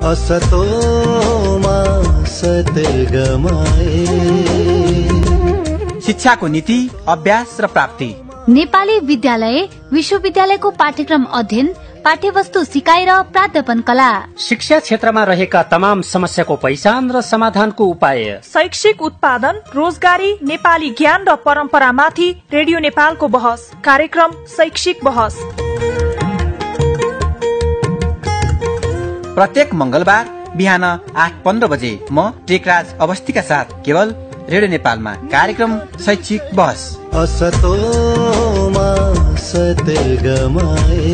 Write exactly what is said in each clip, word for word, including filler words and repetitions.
असतो मा सद्गमय। शिक्षाको नीति, अभ्यास र प्राप्ति। नेपाली विद्यालय विश्वविद्यालयको पाठ्यक्रम अध्ययन, पाठ्यवस्तु सिकाइ र प्राध्यापन कला। शिक्षा क्षेत्रमा रहेका तमाम समस्याको पहिचान र समाधानको उपाय। शैक्षिक उत्पादन, रोजगारी, नेपाली ज्ञान र परम्परामाथि रेडियो नेपालको बहस कार्यक्रम शैक्षिक बहस। प्रत्येक मंगलबार बिहान आठ पन्ध्र बजे म टेकराज अवस्थीका साथ केवल रेडियो नेपालमा कार्यक्रम शैक्षिक बहस। असतो मा सद्गमय।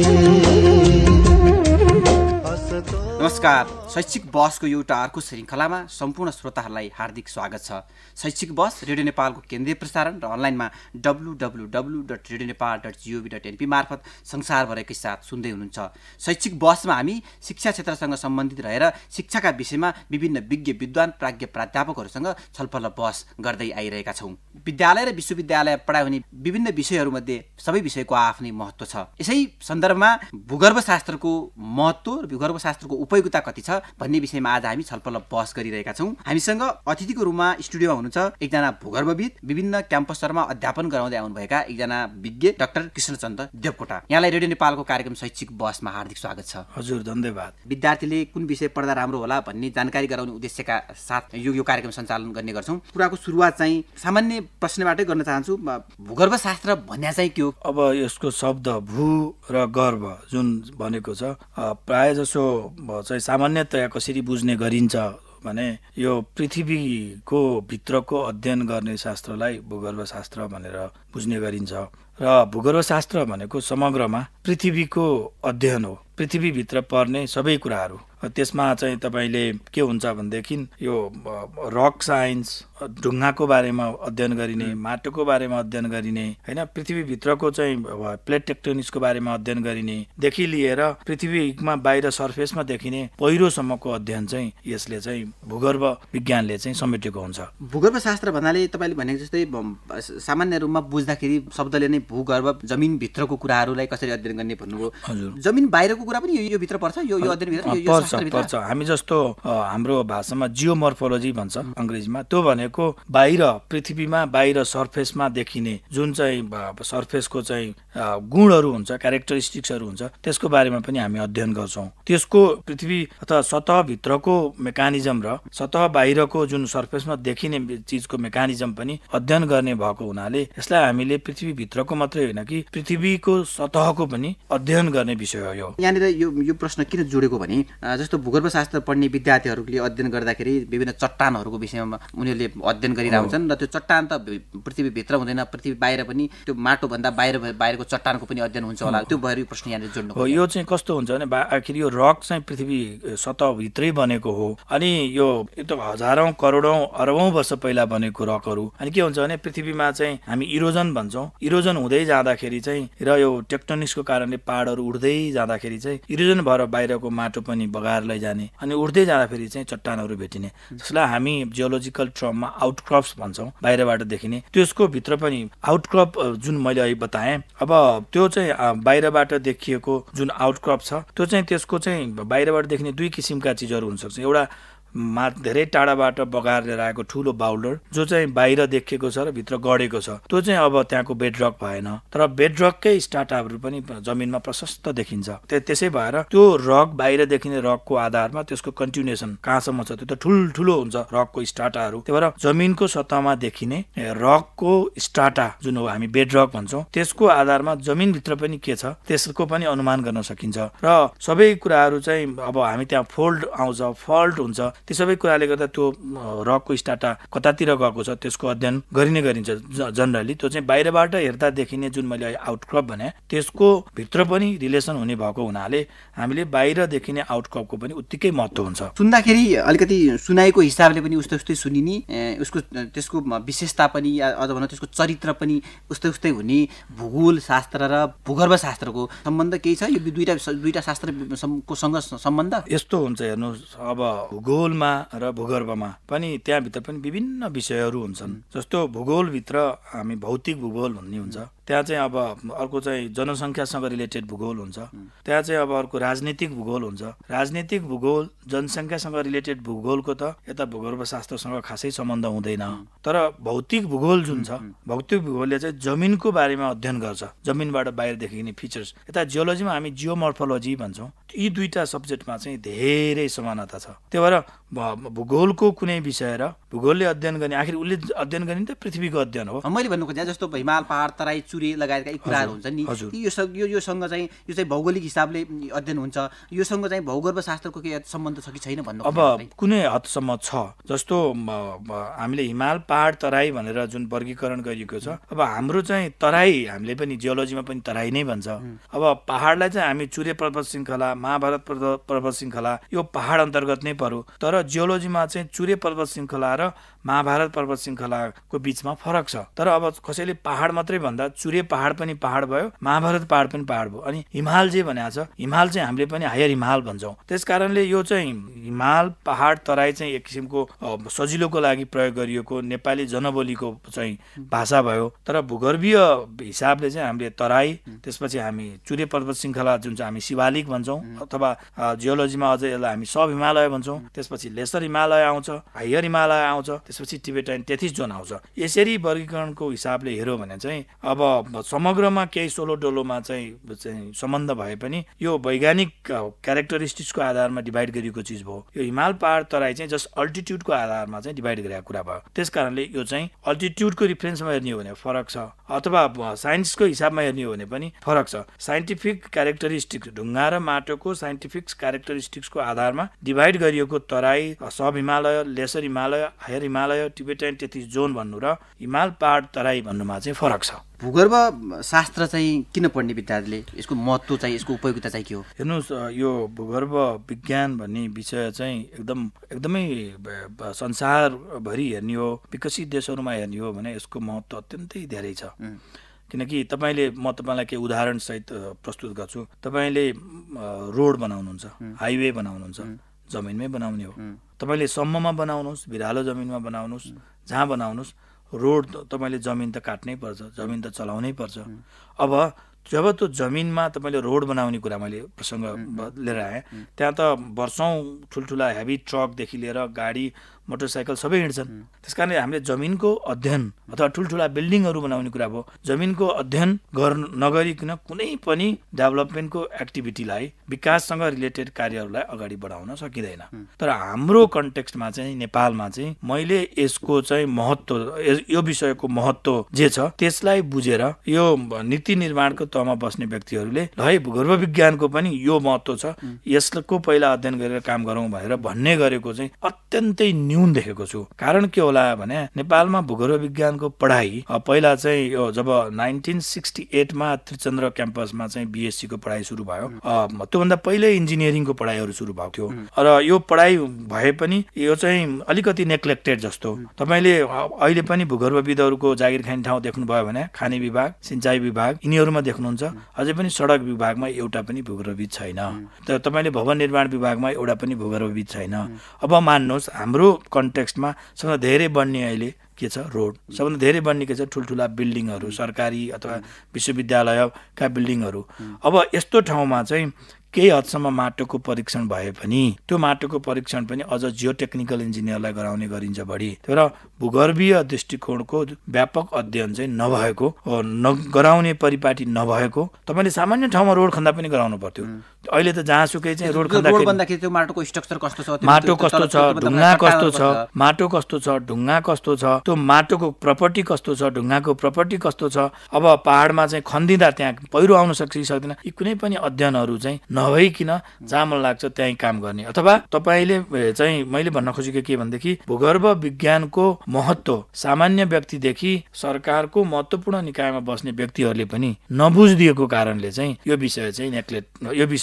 नमस्कार, शैक्षिक बहसको एउटा अर्को श्रृङ्खलामा सम्पूर्ण श्रोताहरूलाई हार्दिक स्वागत छ। शैक्षिक बहस रेडियो नेपालको केन्द्रीय प्रसारण र अनलाइनमा W W W dot radio Nepal dot gov dot NP मार्फत संसारभरकै साथ सुन्दै हुनुहुन्छ। शैक्षिक बहसमा हामी शिक्षा क्षेत्रसँग सम्बन्धित रहेर शिक्षाका विषयमा विभिन्न विज्ञ विद्वान प्राज्ञ प्राध्यापकहरूसँग छलफल र बहस गर्दै आइरहेका छौँ। विद्यालय र विश्वविद्यालय पढाइ हुने विभिन्न विषयहरूमध्ये सबै विषयको आफ्नै महत्त्व छ। यसै सन्दर्भमा भूगर्भशास्त्रको महत्त्व र भूगर्भशास्त्रको उपयोगिता कति छ भन्ने विषयमा आज हामी छलफल बहस गरिरहेका छौँ। हामीसँग अतिथिको रूपमा स्टुडियोमा हुनुहुन्छ एकजना भूगर्भविद, विभिन्न क्याम्पसहरूमा अध्यापन गराउँदै आउनुभएका एकजना विज्ञ डाक्टर कृष्णचन्द्र देवकोटा। यहाँलाई रेडियो नेपालको कार्यक्रम शैक्षिक बहसमा हार्दिक स्वागत छ। हजुर, धन्यवाद। विद्यार्थीले कुन विषय पढ्दा राम्रो होला भन्ने जानकारी गराउने उद्देश्यका साथ यो यो कार्यक्रम सञ्चालन गर्ने गर्छौँ। कुराको सुरुवात चाहिँ सामान्य प्रश्नबाटै गर्न चाहन्छु। भूगर्भशास्त्र भन्ने चाहिँ के हो? अब यसको शब्द भू र गर्भ जुन भनेको छ, प्राय जसो चाहिँ सामान्यतया कसरी बुझ्ने गरिन्छ भने यो पृथ्वीको भित्रको अध्ययन गर्ने शास्त्रलाई भूगर्भशास्त्र भनेर बुझ्ने गरिन्छ। र भूगर्भशास्त्र भनेको समग्रमा पृथ्वीको अध्ययन हो, पृथ्वीभित्र पर्ने सबै कुराहरू। त्यसमा चाहिँ तपाईँले के हुन्छ भनेदेखि यो रक साइन्स, ढुङ्गाको बारेमा अध्ययन गरिने, माटोको बारेमा अध्ययन गरिने, होइन, पृथ्वीभित्रको चाहिँ प्लेट टेक्टोनिक्सको बारेमा अध्ययन गरिने देखि लिएर पृथ्वीमा बाहिर सर्फेसमा देखिने पहिरोसम्मको अध्ययन चाहिँ यसले चाहिँ भूगर्भ विज्ञानले चाहिँ समेटेको हुन्छ। भूगर्भशास्त्र भन्नाले तपाईँले भनेको जस्तै सामान्य रूपमा बुझ्दाखेरि शब्दले नै भूगर्भ, जमिनभित्रको कुराहरूलाई कसरी अध्ययन गर्ने भन्नुभयो। हजुर, जमिन बाहिरको कुरा पनि यो भित्र पर्छ, यो यो अध्ययनभित्र पर्छ। हामी जस्तो हाम्रो भाषामा जियोमर्फोलोजी भन्छ अङ्ग्रेजीमा, त्यो भनेको बाहिर पृथ्वीमा बाहिर सर्फेसमा देखिने जुन चाहिँ सर्फेसको चाहिँ गुणहरू हुन्छ, क्यारेक्टरिस्टिक्सहरू हुन्छ, त्यसको बारेमा पनि हामी अध्ययन गर्छौँ। त्यसको पृथ्वी अथवा सतहभित्रको मेकानिजम र सतह बाहिरको जुन सर्फेसमा देखिने चिजको मेकानिजम पनि अध्ययन गर्ने भएको हुनाले यसलाई हामीले पृथ्वीभित्रको मात्रै होइन कि पृथ्वीको सतहको पनि अध्ययन गर्ने विषय हो। यो यहाँनिर यो यो प्रश्न किन जोडेको भने जस्तो भूगर्भशास्त्र पढ्ने विद्यार्थीहरूले अध्ययन गर्दाखेरि विभिन्न चट्टानहरूको विषयमा उनीहरूले अध्ययन गरिरहेका हुन्छन् र त्यो चट्टान त पृथ्वीभित्र हुँदैन, पृथ्वी बाहिर पनि त्यो माटोभन्दा बाहिर बाहिरको चट्टानको पनि अध्ययन हुन्छ होला। त्यो भएर यो प्रश्न यहाँनिर जोड्नु हो। यो चाहिँ कस्तो हुन्छ भने आखिर यो रक चाहिँ पृथ्वी सतहभित्रै बनेको हो अनि यो त हजारौँ करोडौँ अरबौँ वर्ष पहिला बनेको रकहरू। अनि के हुन्छ भने पृथ्वीमा चाहिँ हामी इरोजन भन्छौँ, इरोजन हुँदै जाँदाखेरि चाहिँ र यो टेक्टोनिक्सको कारणले पहाडहरू उड्दै जाँदाखेरि चाहिँ इरोजन भएर बाहिरको माटो पनि बगाएर लैजाने अनि उड्दै जाँदाखेरि चाहिँ चट्टानहरू भेटिने, जसलाई हामी जियोलोजिकल टर्ममा आउटक्रप्स भन्छौँ, बाहिरबाट देखिने। त्यसको भित्र पनि आउटक्रप जुन मैले अहिले बताएँ, अब त्यो चाहिँ बाहिरबाट देखिएको जुन आउटक्रप छ त्यो चाहिँ त्यसको चाहिँ बाहिरबाट देखिने दुई किसिमका चिजहरू हुनसक्छ। एउटा मा धेरै टाढाबाट बगाएर लिएर आएको ठुलो बाउल्डर जो चाहिँ बाहिर देखिएको छ र भित्र गढेको छ, त्यो चाहिँ अब त्यहाँको बेडरक भएन, तर बेडरककै स्टार्टअपहरू पनि जमिनमा प्रशस्त देखिन्छ। त्यसै भएर त्यो रक बाहिर देखिने रकको आधारमा त्यसको कन्टिन्युएसन कहाँसम्म छ त्यो त ठुल्ठुलो हुन्छ रकको स्टार्टाहरू। त्यही भएर जमिनको सतहमा देखिने रकको स्टार्टा जुन हो हामी बेडरक भन्छौँ, त्यसको आधारमा जमिनभित्र पनि के छ त्यसको पनि अनुमान गर्न सकिन्छ। र सबै कुराहरू चाहिँ अब हामी त्यहाँ फोल्ड आउँछ, फल्ट हुन्छ, ती सबै कुराले गर्दा त्यो रकको स्टार्टा कतातिर गएको छ त्यसको अध्ययन गरिने गरिन्छ जनरली। त्यो चाहिँ बाहिरबाट हेर्दा देखिने जुन मैले आउटक्रप भने त्यसको भित्र पनि रिलेसन हुने भएको हुनाले हामीले बाहिर देखिने आउटक्रपको पनि उत्तिकै महत्त्व हुन्छ। सुन्दाखेरि अलिकति सुनाइको हिसाबले पनि उस्तै उस्तै सुनिने, उसको त्यसको विशेषता पनि अझ भनौँ त्यसको चरित्र पनि उस्तै उस्तै हुने। भूगोल शास्त्र र भूगर्भ शास्त्रको सम्बन्ध केही छ? यो दुईटा दुईटा शास्त्रको सँग सम्बन्ध यस्तो हुन्छ। हेर्नुहोस्, अब भूगोल भूगोलमा र भूगर्भमा पनि त्यहाँभित्र पनि विभिन्न विषयहरू हुन्छन्। जस्तो भूगोलभित्र हामी भौतिक भूगोल भन्ने हुन्छ, त्यहाँ चाहिँ अब अर्को चाहिँ जनसङ्ख्यासँग रिलेटेड भूगोल हुन्छ, त्यहाँ चाहिँ अब अर्को राजनीतिक भूगोल हुन्छ। राजनीतिक भूगोल जनसङ्ख्यासँग रिलेटेड भूगोलको त यता भूगर्भशास्त्रसँग खासै सम्बन्ध हुँदैन, तर भौतिक भूगोल जुन छ, भौतिक भूगोलले चाहिँ जमिनको बारेमा अध्ययन गर्छ, जमिनबाट बाहिर देखिने फिचर्स। यता जियोलोजीमा हामी जियोमर्फोलोजी भन्छौँ। यी दुईटा सब्जेक्टमा चाहिँ धेरै समानता छ। त्यही भएर भूगोलको कुनै विषय र भूगोलले अध्ययन गर्ने, आखिर उसले अध्ययन गर्ने त पृथ्वीको अध्ययन हो। मैले भन्नु खोजेँ जस्तो हिमाल पहाड तराई चुरे लगायतका यी कुराहरू हुन्छन् नि, यो यो योसँग चाहिँ यो चाहिँ भौगोलिक हिसाबले अध्ययन हुन्छ, योसँग चाहिँ भौगर्भशास्त्रको केही सम्बन्ध छ कि छैन भन्नु। अब कुनै हदसम्म छ। जस्तो हामीले हिमाल पहाड तराई भनेर जुन वर्गीकरण गरिएको छ, अब हाम्रो चाहिँ तराई हामीले पनि जियोलोजीमा पनि तराई नै भन्छ। अब पहाडलाई चाहिँ हामी चुरे पर्वत श्रृङ्खला, महाभारत पर्वत श्रृङ्खला यो पहाड अन्तर्गत नै पर्यो, तर जियोलोजीमा चाहिँ चुरे पर्वत श्रृङ्खला र महाभारत पर्वत श्रृङ्खलाको बिचमा फरक छ। तर अब कसैले पहाड मात्रै भन्दा चुरे पहाड पनि पहाड भयो, महाभारत पहाड पनि पहाड भयो। अनि हिमाल जे भनेको छ, हिमाल चाहिँ हामीले पनि हायर हिमाल भन्छौँ। त्यस कारणले यो चाहिँ हिमाल पहाड तराई चाहिँ एक किसिमको सजिलोको लागि प्रयोग गरिएको नेपाली जनबोलीको चाहिँ भाषा भयो। तर भूगर्भीय हिसाबले चाहिँ हामीले तराई, त्यसपछि हामी चुरे पर्वत श्रृङ्खला जुन चाहिँ हामी शिवालिक भन्छौँ, अथवा जियोलोजीमा अझै यसलाई हामी सब हिमालय भन्छौँ, त्यसपछि लेसर हिमालय आउँछ, हायर हिमालय आउँछ, त्यसपछि टिबेटाइन तेत्तिस जोन आउँछ। यसरी वर्गीकरणको हिसाबले हेऱ्यो भने चाहिँ अब समग्रमा केही सोलो डोलोमा चाहिँ सम्बन्ध भए पनि यो वैज्ञानिक क्यारेक्टरिस्टिक्सको आधारमा डिभाइड गरिएको चिज भयो। यो हिमाल पहाड तराई चाहिँ जस्ट अल्टिट्युडको आधारमा चाहिँ डिभाइड गरेको कुरा भयो। त्यस कारणले यो चाहिँ अल्टिट्युडको रिफरेन्समा हेर्ने हो भने फरक छ, अथवा साइन्सको हिसाबमा हेर्ने हो भने पनि फरक छ। साइन्टिफिक क्यारेक्टरिस्टिक्स, ढुङ्गा र माटोको साइन्टिफिक क्यारेक्टरिस्टिक्सको आधारमा डिभाइड गरिएको Terai, sub Himalaya, lesser Himalaya, higher Himalaya, Tibetan Tethys zone भन्नु र हिमाल पहाड तराई भन्नुमा चाहिँ फरक छ। भूगर्भ शास्त्र चाहिँ किन पढ्ने विद्यार्थीले, यसको महत्त्व चाहिँ, यसको उपयोगिता चाहिँ के हो? हेर्नुहोस्, यो भूगर्भ विज्ञान भन्ने विषय चाहिँ एकदम एकदमै संसारभरि हेर्ने हो, विकसित देशहरूमा हेर्ने हो भने यसको महत्त्व अत्यन्तै धेरै छ। किनकि तपाईँले, म तपाईँलाई केही उदाहरणसहित प्रस्तुत गर्छु। तपाईँले रोड बनाउनुहुन्छ, हाइवे बनाउनुहुन्छ, जमिनमै बनाउने हो। तपाईँले सम्ममा बनाउनुहोस्, भिरालो जमिनमा बनाउनुहोस्, जहाँ बनाउनुहोस्, रोड तपाईँले जमिन त काट्नै पर्छ, जमिन त चलाउनै पर्छ। अब जब त्यो जमिनमा तपाईँले रोड बनाउने कुरा मैले प्रसङ्ग लिएर आएँ, त्यहाँ त वर्षौँ ठुल्ठुला हेभी ट्रकदेखि लिएर गाडी मोटरसाइकल सबै हिँड्छन्। त्यस कारणले हामीले जमिनको अध्ययन अथवा ठुल्ठुला बिल्डिङहरू बनाउने कुरा भयो, जमिनको अध्ययन गर्न नगरिकन कुनै पनि डेभलपमेन्टको एक्टिभिटीलाई, विकाससँग रिलेटेड कार्यहरूलाई अगाडि बढाउन सकिँदैन। तर हाम्रो कन्टेक्स्टमा चाहिँ नेपालमा चाहिँ मैले यसको चाहिँ महत्त्व, यो विषयको महत्त्व जे छ त्यसलाई बुझेर यो नीति निर्माणको तहमा बस्ने व्यक्तिहरूले ल है भूगर्भ विज्ञानको पनि यो महत्त्व छ, यसको पहिला अध्ययन गरेर काम गरौँ भनेर भन्ने गरेको चाहिँ अत्यन्तै न्यून देखेको छु। कारण के होला भने नेपालमा भूगर्भ विज्ञानको पढाइ पहिला चाहिँ यो जब नाइन्टिन सिक्सटी एटमा त्रिचन्द्र क्याम्पसमा चाहिँ बिएससी को पढाइ सुरु भयो, त्योभन्दा पहिले इन्जिनियरिङको पढाइहरू सुरु भएको थियो। र यो पढाइ भए पनि यो चाहिँ अलिकति नेग्लेक्टेड जस्तो। तपाईँले अहिले पनि भूगर्भविदहरूको जागिर खाने ठाउँ देख्नुभयो भने खाने विभाग, सिंचाई विभाग यिनीहरूमा देख्नुहुन्छ। अझै पनि सडक विभागमा एउटा पनि भूगर्भविद छैन। तर तपाईँले भवन निर्माण विभागमा एउटा पनि भूगर्भविद छैन। अब मान्नुहोस्, हाम्रो कन्टेक्स्टमा सबभन्दा धेरै बढ्ने अहिले के छ? रोड। सबभन्दा धेरै बढ्ने के छ? ठुल्ठुला बिल्डिङहरू, सरकारी अथवा विश्वविद्यालयका बिल्डिङहरू। अब यस्तो ठाउँमा चाहिँ केही हदसम्म माटोको परीक्षण भए पनि त्यो माटोको परीक्षण पनि अझ जियोटेक्निकल इन्जिनियरलाई गराउने गरिन्छ बढी। तर भूगर्भीय दृष्टिकोणको व्यापक अध्ययन चाहिँ नभएको, गराउने परिपाटी नभएको, तपाईँले सामान्य ठाउँमा रोड खन्दा पनि गराउनु पर्थ्यो। अहिले त जहाँसुकै चाहिँ रोड खन्दाखेरि त्यो माटोको स्ट्रक्चर कस्तो छ, माटो कस्तो छ, ढुङ्गा कस्तो छ, माटो कस्तो छ, ढुङ्गा कस्तो छ, त्यो माटोको प्रपर्टी कस्तो छ, ढुङ्गाको प्रपर्टी कस्तो छ। अब पहाडमा चाहिँ खन्दिँदा त्यहाँ पहिरो आउन सक्छ कि सक्दैन, यी कुनै पनि अध्ययनहरू चाहिँ नभइकन जहाँ मन लाग्छ त्यहीँ काम गर्ने। अथवा तपाईँले चाहिँ मैले भन्न खोजेको के भनेदेखि भूगर्भ विज्ञानको महत्त्व सामान्य व्यक्तिदेखि सरकारको महत्त्वपूर्ण निकायमा बस्ने व्यक्तिहरूले पनि नबुझिदिएको कारणले चाहिँ यो विषय चाहिँ नेग्लेक्ट, यो विषय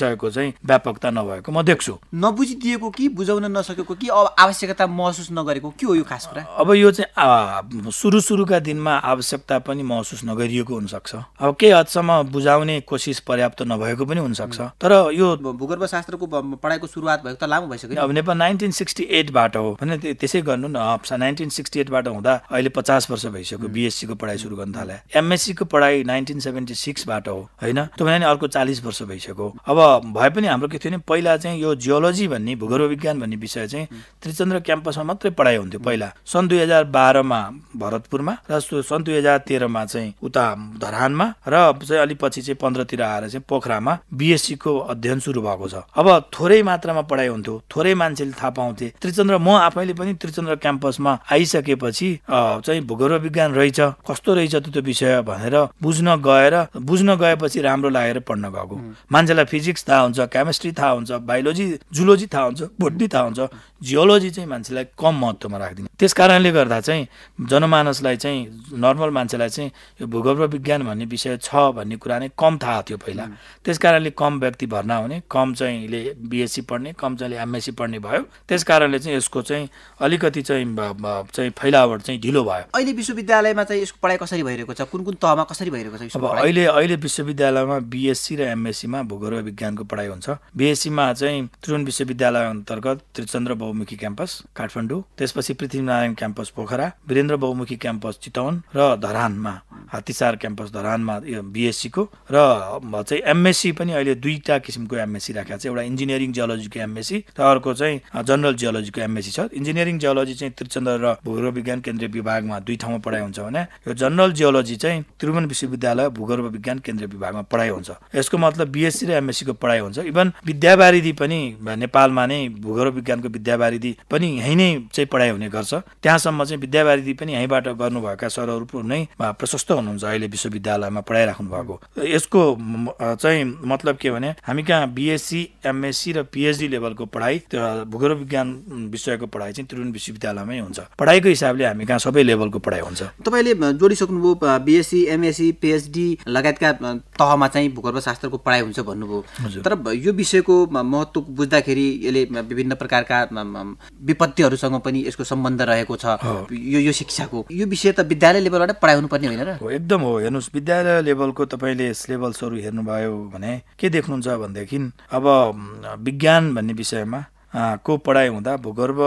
विषयको चाहिँ व्यापकता नभएको म देख्छु। नबुझिदिएको कि बुझाउन नसकेको कि अब आवश्यकता महसुस नगरेको के हो यो खास कुरा? अब यो चाहिँ सुरु सुरुका दिनमा आवश्यकता पनि महसुस नगरिएको हुनसक्छ। अब केही हदसम्म बुझाउने कोसिस पर्याप्त नभएको पनि हुनसक्छ। तर यो भूगर्भशास्त्रको पढाइको सुरुवात भएको त लामो भइसक्यो। अब नेपाल नाइन्टिन सिक्सटी एटबाट हो भने त्यसै गर्नु न। नाइन्टिन सिक्सटी एटबाट हुँदा अहिले पचास वर्ष भइसक्यो बिएससी को पढाइ सुरु गर्न थाले। एमएससी को पढाइ नाइन्टिन सेभेन्टी सिक्सबाट हो होइन, त्यो भने अर्को चालिस वर्ष भइसक्यो। अब भए पनि हाम्रो के थियो भने पहिला चाहिँ यो जियोलोजी भन्ने भूगर्भ विज्ञान भन्ने विषय चाहिँ त्रिचन्द्र क्याम्पसमा मात्रै पढाइ हुन्थ्यो पहिला। सन् दुई हजार बाह्रमा भरतपुरमा र सन् दुई हजार तेह्रमा चाहिँ उता धरानमा र चाहिँ अलि पछि चाहिँ पन्ध्रतिर आएर चाहिँ पोखरामा बिएससी को अध्ययन सुरु भएको छ। अब थोरै मात्रामा पढाइ हुन्थ्यो, थोरै मान्छेले थाहा पाउँथे। त्रिचन्द्र म आफैले पनि त्रिचन्द्र क्याम्पसमा आइसकेपछि चाहिँ भूगर्भ विज्ञान रहेछ, कस्तो रहेछ त्यो विषय भनेर बुझ्न गएर बुझ्न गएपछि राम्रो लागेर पढ्न गएको। मान्छेलाई फिजिक्स थाहा हुन्छ, केमिस्ट्री थाहा हुन्छ, बायोलोजी जुलोजी थाहा हुन्छ, बोटनी थाहा हुन्छ, जियोलोजी चाहिँ मान्छेलाई कम महत्त्वमा राख्दिने। त्यस कारणले गर्दा चाहिँ जनमानसलाई चाहिँ नर्मल मान्छेलाई चाहिँ यो भूगर्भ विज्ञान भन्ने विषय छ भन्ने कुरा नै कम थाहा थियो पहिला। त्यस कारणले कम व्यक्ति भर्ना हुने, कम चाहिँले बिएससी पढ्ने, कम चाहिँले एमएससी पढ्ने भयो। त्यस कारणले चाहिँ यसको चाहिँ अलिकति चाहिँ चाहिँ फैलावट चाहिँ ढिलो भयो। अहिले विश्वविद्यालयमा चाहिँ यसको पढाइ कसरी भइरहेको छ? कुन कुन तहमा कसरी भइरहेको छ? अब अहिले अहिले विश्वविद्यालयमा बिएससी र एमएससीमा भूगर्भ विज्ञानको पढाइ हुन्छ। बिएससीमा चाहिँ त्रिभुवन विश्वविद्यालय अन्तर्गत त्रिचन्द्र बहुमुखी क्याम्पस काठमाडौँ, त्यसपछि पृथ्वीनारायण क्याम्पस पोखरा, वीरेन्द्र बहुमुखी क्याम्पस चितवन र धरानमा हात्तीसार क्याम्पस धरानमा बिएससीको र चाहिँ एमएससी पनि अहिले दुईटा किसिमको एमएससी राखेको छ। एउटा इन्जिनियरिङ जियोलोजीको एमएससी र अर्को चाहिँ जनरल जियोलोजीको एमएससी छ। इन्जिनियरिङ जियोलोजी चाहिँ त्रिचन्द्र र भूगर्भ विज्ञान केन्द्रीय विभागमा दुई ठाउँमा पढाइ हुन्छ भने यो जनरल जियोलोजी चाहिँ त्रिभुवन विश्वविद्यालय भूगर्भ विज्ञान केन्द्रीय विभागमा पढाइ हुन्छ। यसको मतलब बिएससी र एमएससी को पढाइ हुन्छ। इभन विद्यावारिधि पनि नेपालमा नै भूगर्भ विज्ञानको विद्यावारिधि पनि यहीँ नै चाहिँ पढाइ हुने गर्छ। त्यहाँसम्म चाहिँ विद्यावारिधि पनि यहीँबाट गर्नुभएका सरहरू नै प्रशस्त हुनुहुन्छ अहिले विश्वविद्यालयमा पढाइराख्नु भएको। यसको चाहिँ मतलब के भने हामी कहाँ बिएससी एमएससी र पिएचडी लेभलको पढाइ भूगर्भ विज्ञान विषयको पढाइ चाहिँ त्रिभुवन विश्वविद्यालयमै हुन्छ। पढाइको हिसाबले हामी कहाँ सबै लेभलको पढाइ हुन्छ। तपाईँले जोडिसक्नुभयो बिएससी एमएससी पिएचडी लगायतका तहमा चाहिँ भूगर्भशास्त्रको पढाइ हुन्छ भन्नुभयो। तर यो विषयको महत्त्व बुझ्दाखेरि यसले विभिन्न प्रकारका विपत्तिहरूसँग पनि यसको सम्बन्ध रहेको छ। यो यो शिक्षाको यो विषय त विद्यालय लेभलबाट पढाइ हुनुपर्ने होइन र? एकदम हो। हेर्नुहोस्, विद्यालय लेभलको तपाईँले सिलेबसहरू हेर्नुभयो भने के देख्नुहुन्छ भनेदेखि अब विज्ञान भन्ने विषयमा को पढाइ हुँदा भूगर्भ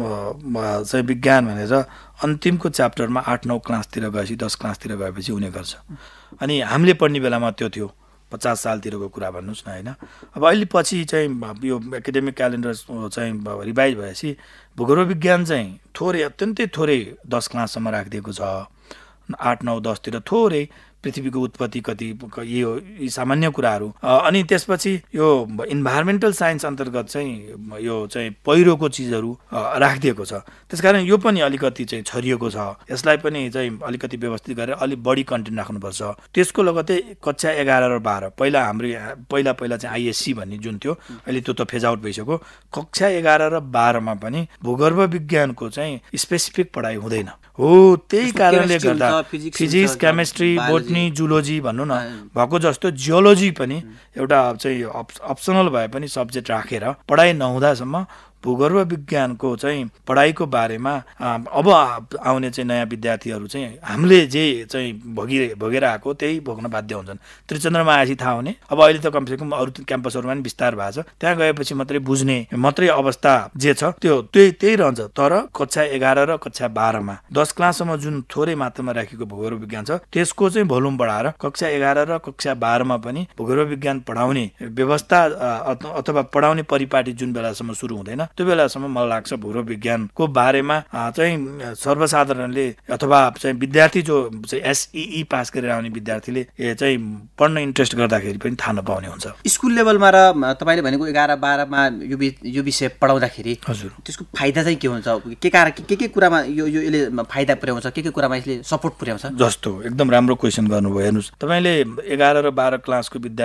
चाहिँ विज्ञान भनेर अन्तिमको च्याप्टरमा आठ नौ क्लासतिर गएपछि दस क्लासतिर गएपछि हुने गर्छ। अनि हामीले पढ्ने बेलामा त्यो थियो पचास सालतिरको कुरा भन्नुहोस् न होइन। अब अहिले पछि चाहिँ यो एकाडेमिक क्यालेन्डर चाहिँ रिभाइज भएपछि भूगर्भ विज्ञान चाहिँ थोरै अत्यन्तै थोरै दस क्लाससम्म राखिदिएको छ। आठ नौ दसतिर थोरै पृथ्वीको उत्पत्ति कति यो यी सामान्य कुराहरू। अनि त्यसपछि यो इन्भाइरोमेन्टल साइन्स अन्तर्गत चाहिँ यो चाहिँ पहिरोको चिजहरू राखिदिएको छ। त्यसकारण यो पनि अलिकति चाहिँ छरिएको छ। यसलाई पनि चाहिँ अलिकति व्यवस्थित गरेर अलिक बढी कन्टेन्ट राख्नुपर्छ। त्यसको लगतै कक्षा एघार र बाह्र पहिला हाम्रो पहिला पहिला चाहिँ आइएससी भन्ने जुन थियो अहिले त्यो त फेज आउट भइसक्यो। कक्षा एघार र बाह्रमा पनि भूगर्भ विज्ञानको चाहिँ स्पेसिफिक पढाइ हुँदैन हो। त्यही कारणले गर्दा फिजिक्स केमिस्ट्री बोटनी जुलोजी भन्नु न भएको जस्तो जियोलोजी पनि एउटा चाहिँ अप्सनल भए पनि सब्जेक्ट राखेर पढाइ नहुँदासम्म भूगर्भ विज्ञानको चाहिँ पढाइको बारेमा अब आउने चाहिँ नयाँ विद्यार्थीहरू चाहिँ हामीले जे चाहिँ भोगि भोगेर आएको त्यही भोग्न बाध्य हुन्छन्। त्रिचन्द्रमा आएपछि थाहा हुने। अब अहिले त कमसेकम अरू क्याम्पसहरूमा पनि विस्तार भएको छ। त्यहाँ गएपछि मात्रै बुझ्ने मात्रै अवस्था जे छ त्यो त्यही त्यही रहन्छ। तर कक्षा एघार र कक्षा बाह्रमा दस क्लाससम्म जुन थोरै मात्रामा राखेको भूगर्भ विज्ञान छ त्यसको चाहिँ भोल्युम बढाएर कक्षा एघार र कक्षा बाह्रमा पनि भूगर्भ विज्ञान पढाउने व्यवस्था अथवा पढाउने परिपाटी जुन बेलासम्म सुरु हुँदैन त्यो बेलासम्म मलाई लाग्छ भूगर्भ विज्ञानको बारेमा चाहिँ सर्वसाधारणले अथवा चाहिँ विद्यार्थी जो चाहिँ एसई पास गरेर आउने विद्यार्थीले चाहिँ पढ्न इन्ट्रेस्ट गर्दाखेरि पनि थाहा नपाउने हुन्छ। स्कुल लेभलमा र तपाईँले भनेको एघार बाह्रमा यो यो विषय पढाउँदाखेरि हजुर त्यसको फाइदा चाहिँ के हुन्छ? के कारण के के कुरामा यो यो यसले फाइदा पुर्याउँछ? के के कुरामा यसले सपोर्ट पुर्याउँछ? जस्तो एकदम राम्रो क्वेसन गर्नुभयो। हेर्नुहोस्, तपाईँले एघार र बाह्र क्लासको विद्यार्थीलाई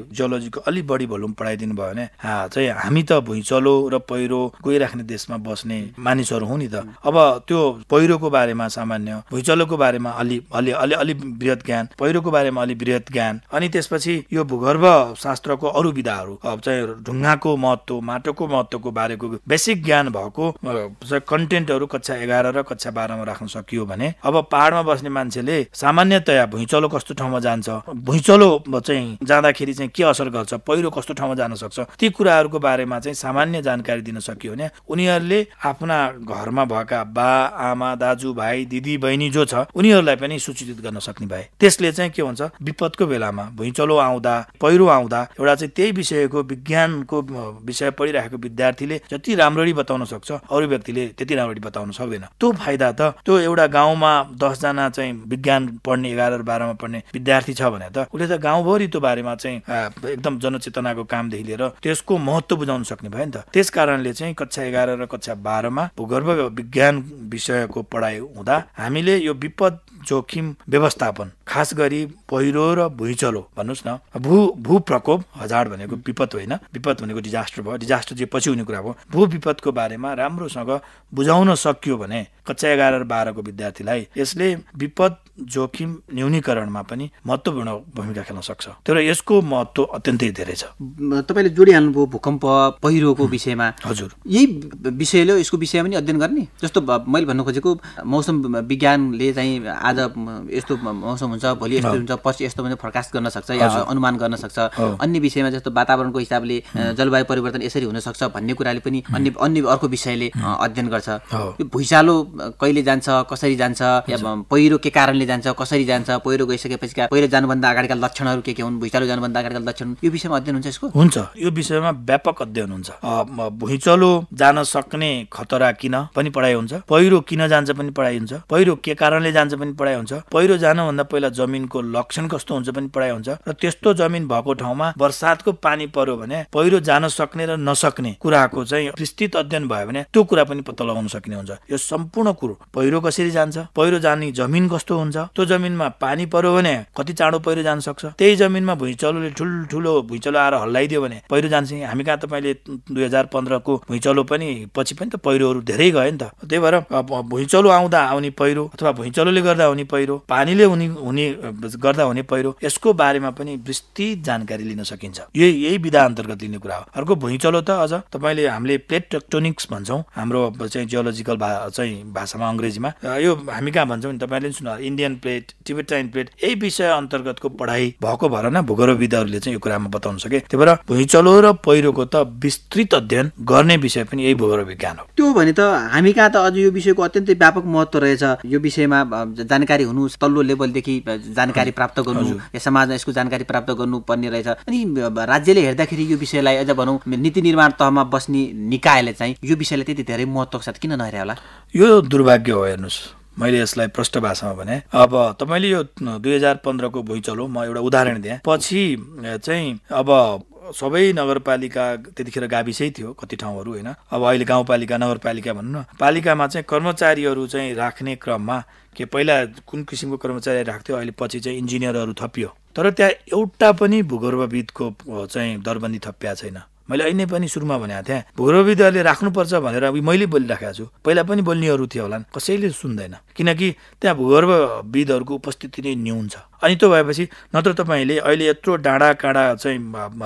जियोलोजीको अलि बढी भोल्युम पढाइदिनु भयो भने चाहिँ हामी त भुइँचलो र पहिरो गइराख्ने देशमा बस्ने मानिसहरू हौँ नि त। अब त्यो पहिरोको बारेमा सामान्य, भुइँचलोको बारेमा अलि अलि अलि अलि बृहत ज्ञान, पहिरोको बारेमा अलि बृहत ज्ञान, अनि त्यसपछि यो भूगर्भ शास्त्रको अरू विधाहरू अब चाहिँ ढुङ्गाको महत्त्व, माटोको महत्त्वको बारेको बेसिक ज्ञान भएको कन्टेन्टहरू कक्षा एघार र कक्षा बाह्रमा राख्न सकियो भने अब पहाडमा बस्ने मान्छेले सामान्यतया भुइँचलो कस्तो ठाउँमा जान्छ, भुइँचलो चाहिँ जाँदाखेरि चाहिँ के असर गर्छ, पहिरो कस्तो ठाउँमा जान सक्छ, ती कुराहरूको बारेमा चाहिँ सामान्य जानकारी दिन सकियो भने उनीहरूले आफ्ना घरमा भएका बा आमा दाजु भाइ दिदी बहिनी जो छ उनीहरूलाई पनि सूचित गर्न सक्ने भए त्यसले चाहिँ के हुन्छ, विपदको बेलामा भुइँचलो आउँदा पहिरो आउँदा एउटा चाहिँ त्यही विषयको विज्ञानको विषय पढिरहेको विद्यार्थीले जति राम्ररी बताउन सक्छ अरू व्यक्तिले त्यति राम्ररी बताउन सक्दैन। त्यो फाइदा त त्यो एउटा गाउँमा दसजना चाहिँ विज्ञान पढ्ने एघार र बाह्रमा पढ्ने विद्यार्थी छ भने त उसले त गाउँभरि त्यो बारेमा चाहिँ एकदम जनचेतनाको कामदेखि लिएर त्यसको महत्त्व बुझाउन सक्ने भयो नि त। त्यस कारणले चाहिँ कक्षा एघार र कक्षा बाह्रमा भूगर्भ विज्ञान विषयको पढाइ हुँदा हामीले यो विपद जोखिम व्यवस्थापन, खास गरी पहिरो र भुइँचलो भन्नुहोस् न, भू भू प्रकोप, हजार भनेको विपद होइन, विपद भनेको डिजास्टर भयो, डिजास्टर चाहिँ पछि हुने कुरा भयो, भू विपदको बारेमा राम्रोसँग बुझाउन सकियो भने कक्षा एघार र बाह्रको विद्यार्थीलाई यसले विपद जोखिम न्यूनीकरणमा पनि महत्त्वपूर्ण भूमिका खेल्न सक्छ। तर यसको महत्त्व अत्यन्तै धेरै छ। तपाईँले जोडिहाल्नुभयो भूकम्प पहिरोको विषयमा। हजुर, यही विषयले यसको विषयमा पनि अध्ययन गर्ने, जस्तो मैले भन्नु खोजेको मौसम विज्ञानले चाहिँ आज यस्तो मौसम हुन्छ, भोलि यस्तो हुन्छ, पछि यस्तो भने फोरकास्ट गर्न सक्छ या अनुमान गर्न सक्छ। अन्य विषयमा जस्तो वातावरणको हिसाबले जलवायु परिवर्तन यसरी हुन सक्छ भन्ने कुराले पनि अन्य अन्य अर्को विषयले अध्ययन गर्छ। यो भुइँचालो कहिले जान्छ, कसरी जान्छ, या पहिरो के कारणले जान्छ, कसरी जान्छ, पहिरो गइसकेपछि पहिरो जानुभन्दा अगाडिका लक्षणहरू के के हुन्, भुइँचालो जानुभन्दा अगाडिका लक्षण, यो विषयमा अध्ययन हुन्छ यसको? हुन्छ, यो विषयमा व्यापक अध्ययन हुन्छ। भुइँचालो जान सक्ने खतरा किन पनि पढाइ हुन्छ, पहिरो किन जान्छ पनि पढाइ हुन्छ, पहिरो के कारणले जान्छ पनि पढाइ हुन्छ, पहिरो जानुभन्दा पहिला जमिनको लक्षण कस्तो हुन्छ पनि पढाइ हुन्छ, र त्यस्तो जमिन भएको ठाउँमा वर्षातको पानी पर्यो भने पहिरो जान सक्ने र नसक्ने कुराको चाहिँ विस्तृत अध्ययन भयो भने त्यो कुरा पनि पत्ता लगाउन सकिने हुन्छ। यो सम्पूर्ण कुरो, पहिरो कसरी जान्छ, पहिरो जाने जमिन कस्तो हुन्छ, त्यो जमिनमा पानी पर्यो भने कति चाँडो पहिरो जान सक्छ, त्यही जमिनमा भुइँचलोले ठुल्ठुलो भुइँचलो आएर हल्लाइदियो भने पहिरो जान्छ। हामी कहाँ तपाईँले दुई हजार पन्ध्रको भुइँचलो पनि पछि पनि त पहिरोहरू धेरै गयो नि त। त्यही भएर भुइँचलो आउँदा आउने पहिरो अथवा भुइँचलोले गर्दा हुने पहिरो, पानीले हुने हुने गर्दा हुने पहिरो, यसको बारेमा पनि विस्तृत जानकारी लिन सकिन्छ। यही यही विधा अन्तर्गत लिने कुरा हो। अर्को भुइँचलो त अझ तपाईँले हामीले प्लेट टेक्टोनिक्स भन्छौँ हाम्रो चाहिँ जियोलोजिकल भा चाहिँ भाषामा अङ्ग्रेजीमा, यो हामी कहाँ भन्छौँ नि तपाईँले सुन्नु, इन्डियन प्लेट, टिबेटाइन प्लेट, यही विषय अन्तर्गतको पढाइ भएको भएर न भूगर्भविदहरूले चाहिँ यो कुरामा बताउन सके। त्यही भएर भुइँचलो र पहिरोको त विस्तृत अध्ययन गर्ने विषय पनि यही भूगर्भ विज्ञान हो। त्यो भने त हामी कहाँ त अझ यो विषयको अत्यन्तै व्यापक महत्त्व रहेछ। यो विषयमा जानकारी हुनु, तल्लो लेभलदेखि जानकारी प्राप्त गर्नु, या समाजमा यसको जानकारी प्राप्त गर्नुपर्ने रहेछ। अनि राज्यले हेर्दाखेरि यो विषयलाई अझ भनौँ नीति निर्माण तहमा बस्ने निकायले चाहिँ यो विषयलाई त्यति धेरै महत्त्वको साथ किन नहेरे होला? यो दुर्भाग्य हो। हेर्नुहोस्, मैले यसलाई प्रष्ट भाषामा भने, अब तपाईँले यो दुई हजार पन्ध्रको भुइँचलो म एउटा उदाहरण दिएँ, पछि चाहिँ अब सबै नगरपालिका त्यतिखेर गाविसै थियो कति ठाउँहरू होइन, अब अहिले गाउँपालिका नगरपालिका भनौँ न, पालिकामा चाहिँ कर्मचारीहरू चाहिँ राख्ने क्रममा के पहिला कुन किसिमको कर्मचारी राख्थ्यो, अहिले पछि चाहिँ इन्जिनियरहरू थपियो, तर त्यहाँ एउटा पनि भूगर्भविदको चाहिँ दरबन्दी थपिया छैन। मैले अहिले पनि सुरुमा भनेको थिएँ भूगर्भविदहरूले राख्नुपर्छ भनेर मैले बोलिराखेको छु, पहिला पनि बोल्नेहरू थियो होला, कसैले सुन्दैन, किनकि त्यहाँ भूगर्भविदहरूको उपस्थिति नै न्यून छ। अनि त्यो भएपछि नत्र तपाईँले अहिले यत्रो डाँडा काँडा चाहिँ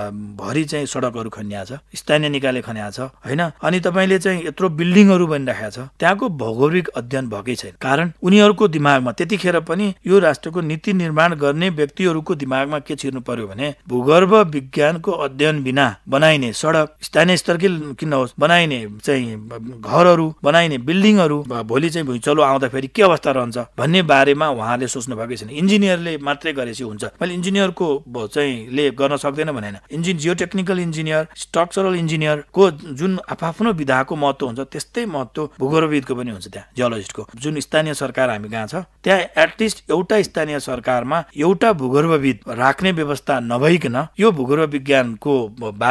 भरि चाहिँ सडकहरू खनिया छ, स्थानीय निकायले खनिया छ होइन, अनि तपाईँले चाहिँ यत्रो बिल्डिङहरू बनिराखेको छ, त्यहाँको भौगोलिक अध्ययन भएकै छैन। कारण उनीहरूको दिमागमा त्यतिखेर पनि यो राष्ट्रको नीति निर्माण गर्ने व्यक्तिहरूको दिमागमा के छिर्नु पर्यो भने भूगर्भ विज्ञानको अध्ययन बिना बनाइने सडक, स्थानीय स्तरकै किन होस् बनाइने चाहिँ घरहरू, बनाइने बिल्डिङहरू भोलि चाहिँ भुइँचलो आउँदाखेरि के अवस्था रहन्छ भन्ने बारेमा उहाँले सोच्नु भएकै छैन। इन्जिनियरले मात्रै गरेपछि हुन्छ, मैले इन्जिनियरको चाहिँ ले गर्न सक्दैन भनेन, इन्जिन जियोटेक्निकल इन्जिनियर, स्ट्रक्चरल इन्जिनियरको जुन आफ्नो विधाको महत्त्व हुन्छ त्यस्तै महत्त्व भूगर्भविदको पनि हुन्छ। त्यहाँ जियोलोजिस्टको जुन स्थानीय सरकार हामी कहाँ छ, त्यहाँ एटलिस्ट एउटा स्थानीय सरकारमा एउटा भूगर्भविद राख्ने व्यवस्था नभइकन यो भूगर्भ विज्ञानको बारेमा चाहिँ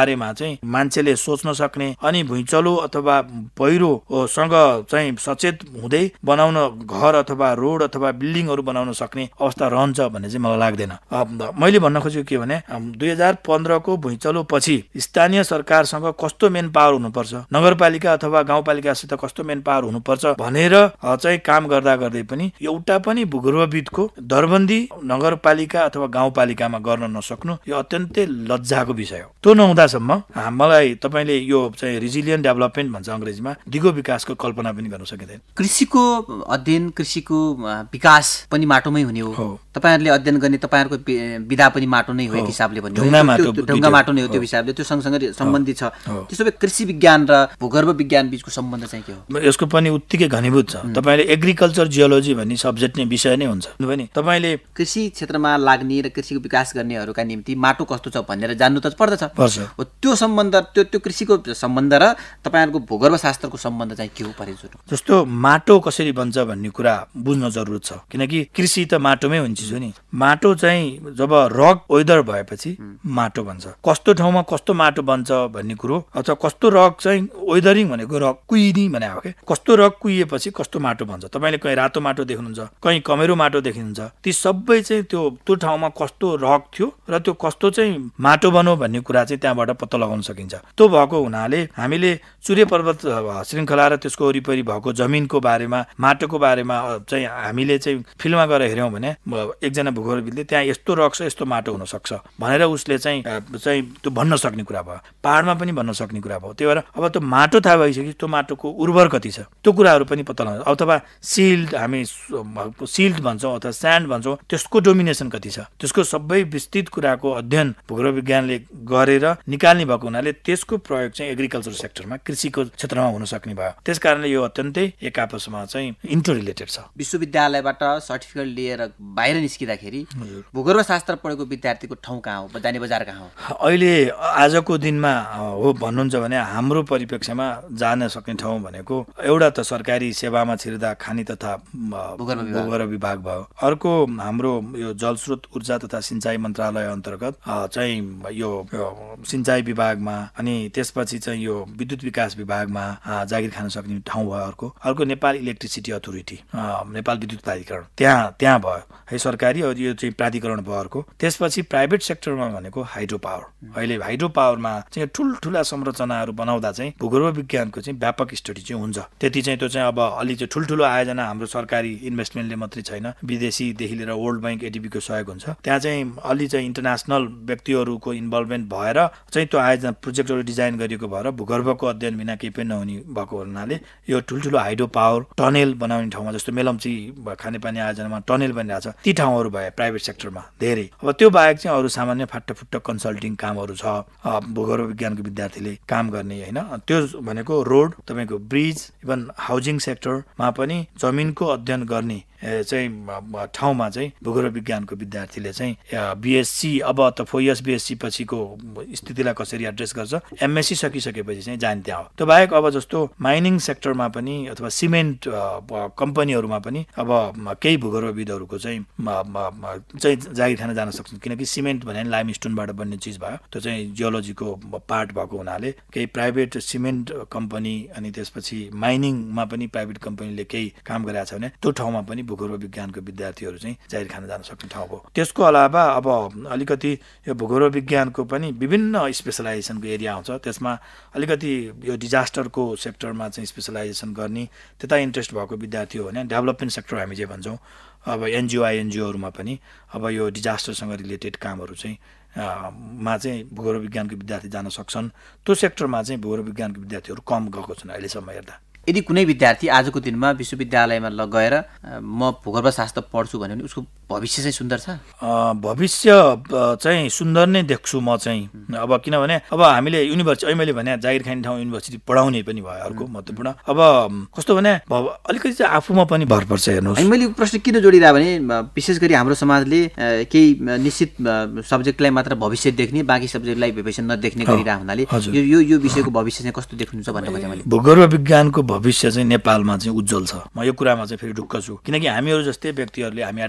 चाहिँ मान्छेले सोच्न सक्ने अनि भुइँचलो अथवा पहिरोसँग चाहिँ सचेत हुँदै बनाउन घर अथवा रोड अथवा बिल्डिङहरू बनाउन सक्ने अवस्था रहन्छ भन्ने चाहिँ मलाई लाग्दैन। मैले भन्न खोजेको के भने दुई हजार पन्ध्रको भुइँचलो पछि स्थानीय सरकारसँग कस्तो मेन पावर हुनुपर्छ, नगरपालिका अथवा गाउँपालिकासित कस्तो मेन पावर हुनुपर्छ भनेर चाहिँ काम गर्दा गर्दै पनि एउटा पनि भूगर्भविदको दरबन्दी नगरपालिका अथवा गाउँपालिकामा गर्न नसक्नु यो अत्यन्तै लज्जाको विषय हो। त्यो नहुँदासम्म मलाई तपाईँले यो चाहिँ रिजिलियन्ट डेभलपमेन्ट भन्छ अङ्ग्रेजीमा, दिगो विकासको कल्पना पनि गर्न सकिँदैन। कृषिको अध्ययन कृषिको विकास पनि माटोमै हुने हो। तपाईँहरूले अध्ययन गर्ने तपाईँहरूको विधा पनि माटो नै हो एक हिसाबले भन्ने ढुङ्गा माटो नै हो। त्यो हिसाबले त्यो सँगसँगै सम्बन्धित छ। त्यसो भए कृषि विज्ञान र भूगर्भ विज्ञान बीचको सम्बन्ध चाहिँ के हो? यसको पनि उत्तिकै घनीभूत छ। तपाईँले एग्रिकल्चर जियोलोजी भन्ने सब्जेक्ट नै विषय नै हुन्छ भने तपाईँले कृषि क्षेत्रमा लाग्ने र कृषिको विकास गर्नेहरूका निम्ति माटो कस्तो छ भनेर जान्नु त पर्दछ। त्यो सम्बन्ध त्यो त्यो कृषिको सम्बन्ध र तपाईँहरूको भूगर्भशास्त्रको सम्बन्ध चाहिँ के हो परेजुर? जस्तो माटो कसरी बन्छ भन्ने कुरा बुझ्न जरुरत छ, किनकि कृषि त माटोमै हुन्छ नि। माटो चाहिँ जब रक वेदर भएपछि माटो बन्छ। कस्तो ठाउँमा कस्तो माटो बन्छ भन्ने कुरो अथवा कस्तो रक चाहिँ वेदरिङ भनेको रक कुइनी भने हो के, कस्तो रक कुइएपछि कस्तो माटो बन्छ। तपाईँले कहीँ रातो माटो देख्नुहुन्छ, कहीँ कमेरो माटो देख्नुहुन्छ, ती सबै चाहिँ त्यो त्यो ठाउँमा कस्तो रक थियो र त्यो कस्तो चाहिँ माटो बन्यो भन्ने कुरा चाहिँ त्यहाँबाट पत्ता लगाउन सकिन्छ। त्यो भएको हुनाले हामीले सूर्य पर्वत श्रृङ्खला र त्यसको वरिपरि भएको जमिनको बारेमा माटोको बारेमा चाहिँ हामीले चाहिँ फिल्डमा गएर हेऱ्यौँ भने एकजना भूगर्भविदले त्यहाँ यस्तो रक छ यस्तो माटो हुन सक्छ भनेर उसले चाहिँ चाहिँ त्यो भन्न सक्ने कुरा भयो। पहाडमा पनि भन्न सक्ने कुरा भयो। त्यही भएर अब त्यो माटो थाहा भइसक्यो, त्यो माटोको उर्वर कति छ त्यो कुराहरू पनि पत्ता लगाउनु, अथवा सिल्ड हामी सिल्ड भन्छौँ अथवा स्यान्ड भन्छौँ, त्यसको डोमिनेसन कति छ, त्यसको सबै विस्तृत कुराको अध्ययन भूगर्भ विज्ञानले गरेर निकाल्ने भएको हुनाले त्यसको प्रयोग चाहिँ एग्रिकल्चर सेक्टरमा कृषिको क्षेत्रमा हुन सक्ने भयो। त्यस कारणले यो अत्यन्तै एक आपसमा चाहिँ इन्टर रिलेटेड छ। विश्वविद्यालयबाट सर्टिफिकेट लिएर बाहिर निस्किँदाखेरि भूगर्भशास्त्र पढेको विद्यार्थीको ठाउँ कहाँ हो, जाने बजार कहाँ हो? अहिले आजको दिनमा हो भन्नुहुन्छ भने हाम्रो परिप्रेक्ष्यमा जान सक्ने ठाउँ भनेको एउटा त सरकारी सेवामा छिर्दा खानी तथा भूगर्भ विभाग भयो, अर्को हाम्रो यो जलस्रोत ऊर्जा तथा सिंचाई मन्त्रालय अन्तर्गत चाहिँ यो सिंचाई विभागमा, अनि त्यसपछि चाहिँ यो विद्युत विकास विभागमा जागिर खान सक्ने ठाउँ भयो। अर्को अर्को नेपाल इलेक्ट्रिसिटी अथोरिटी, नेपाल विद्युत प्राधिकरण, त्यहाँ त्यहाँ भयो है सरकारी, और यो चाहिँ प्राधिकरण भयो अर्को। त्यसपछि प्राइभेट सेक्टरमा भनेको हाइड्रो पावर। अहिले हाइड्रो पावरमा चाहिँ ठुल्ठुला संरचनाहरू बनाउँदा चाहिँ भूगर्भ विज्ञानको चाहिँ व्यापक स्टडी चाहिँ हुन्छ। त्यति चाहिँ त्यो चाहिँ अब अलि चाहिँ ठुल्ठुलो आयोजना हाम्रो सरकारी इन्भेस्टमेन्टले मात्रै छैन, विदेशीदेखि लिएर वर्ल्ड ब्याङ्क एडिबीको सहयोग हुन्छ। त्यहाँ चाहिँ अलि चाहिँ इन्टरनेसनल व्यक्तिहरूको इन्भल्भमेन्ट भएर चाहिँ त्यो आयोजना प्रोजेक्टहरू डिजाइन गरिएको भएर भूगर्भको अध्ययन बिना केही पनि नहुने भएको हुनाले यो ठुल्ठुलो हाइड्रो पावर टनेल बनाउने ठाउँमा, जस्तो मेलम्ची खानेपानी आयोजनामा टनेल बनिरहेको छ, ती ठाउँहरू भए प्राइभेट सेक्टरमा धेरै। अब त्यो बाहेक चाहिँ अरू सामान्य फाटाफुट्ट कन्सल्टिङ कामहरू छ भूगर्भ विज्ञानको विद्यार्थीले काम गर्ने होइन। त्यो भनेको रोड, तपाईँको ब्रिज, इभन हाउसिङ सेक्टरमा पनि जमिनको अध्ययन गर्ने चाहिँ ठाउँमा चाहिँ भूगर्भ विज्ञानको विद्यार्थीले चाहिँ बिएससी अब त फोर इयर्स बिएससी पछिको स्थितिलाई कसरी एड्रेस गर्छ, एमएससी सकिसकेपछि चाहिँ जाने त्यहाँ हो। त्यो बाहेक अब जस्तो माइनिङ सेक्टरमा पनि अथवा सिमेन्ट कम्पनीहरूमा पनि अब केही भूगर्भविदहरूको चाहिँ चाहिँ जागिर खान जान सक्छन्, किनकि सिमेन्ट भने लाइम स्टोनबाट बन्ने चिज भयो, त्यो चाहिँ जियोलोजीको पार्ट भएको हुनाले केही प्राइभेट सिमेन्ट कम्पनी अनि त्यसपछि माइनिङमा पनि प्राइभेट कम्पनीले केही काम गरेको छ भने त्यो ठाउँमा पनि भूगर्भ विज्ञानको विद्यार्थीहरू चाहिँ जागिर खान जान सक्ने ठाउँ हो। त्यसको अलावा अब अलिकति यो भूगर्भ विज्ञानको पनि विभिन्न स्पेसलाइजेसनको एरिया आउँछ। त्यसमा अलिकति यो डिजास्टरको सेक्टरमा चाहिँ स्पेसलाइजेसन गर्ने त्यता इन्ट्रेस्ट भएको विद्यार्थी हो भने डेभलपमेन्ट सेक्टर हामी जे भन्छौँ, अब एनजिओ आइएनजिओहरूमा पनि अब यो डिजास्टरसँग रिलेटेड कामहरू चाहिँ मा चाहिँ भूगर्भ विज्ञानको विद्यार्थी जान सक्छन्। त्यो सेक्टरमा चाहिँ भूगर्भ विज्ञानको विद्यार्थीहरू कम गएको छन् अहिलेसम्म हेर्दा। यदि कुनै विद्यार्थी आजको दिनमा विश्वविद्यालयमा ल गएर म भूगर्भशास्त्र पढ्छु भन्यो भने उसको भविष्य चाहिँ सुन्दर छ? भविष्य चाहिँ सुन्दर नै देख्छु म चाहिँ। अब किनभने अब हामीले युनिभर्सिटी, अहिले मैले भने जागिर खाने ठाउँ युनिभर्सिटी पढाउने पनि भयो अर्को महत्त्वपूर्ण। अब कस्तो भने अलिकति चाहिँ आफूमा पनि भर पर्छ। हेर्नुहोस्, मैले प्रश्न किन जोडिरह भने विशेष गरी हाम्रो समाजले केही निश्चित सब्जेक्टलाई मात्र भविष्य देख्ने, बाँकी सब्जेक्टलाई भविष्य नदेख्ने गरिरह हुनाले यो यो विषयको भविष्य चाहिँ कस्तो देख्नुहुन्छ भन्ने खोजेँ मैले। भूगर्भ विज्ञानको भविष्य चाहिँ नेपालमा चाहिँ उज्जवल छ। म यो कुरामा चाहिँ फेरि ढुक्क छु, किनकि हामीहरू जस्तै व्यक्तिहरूले हामी एडभोकेसी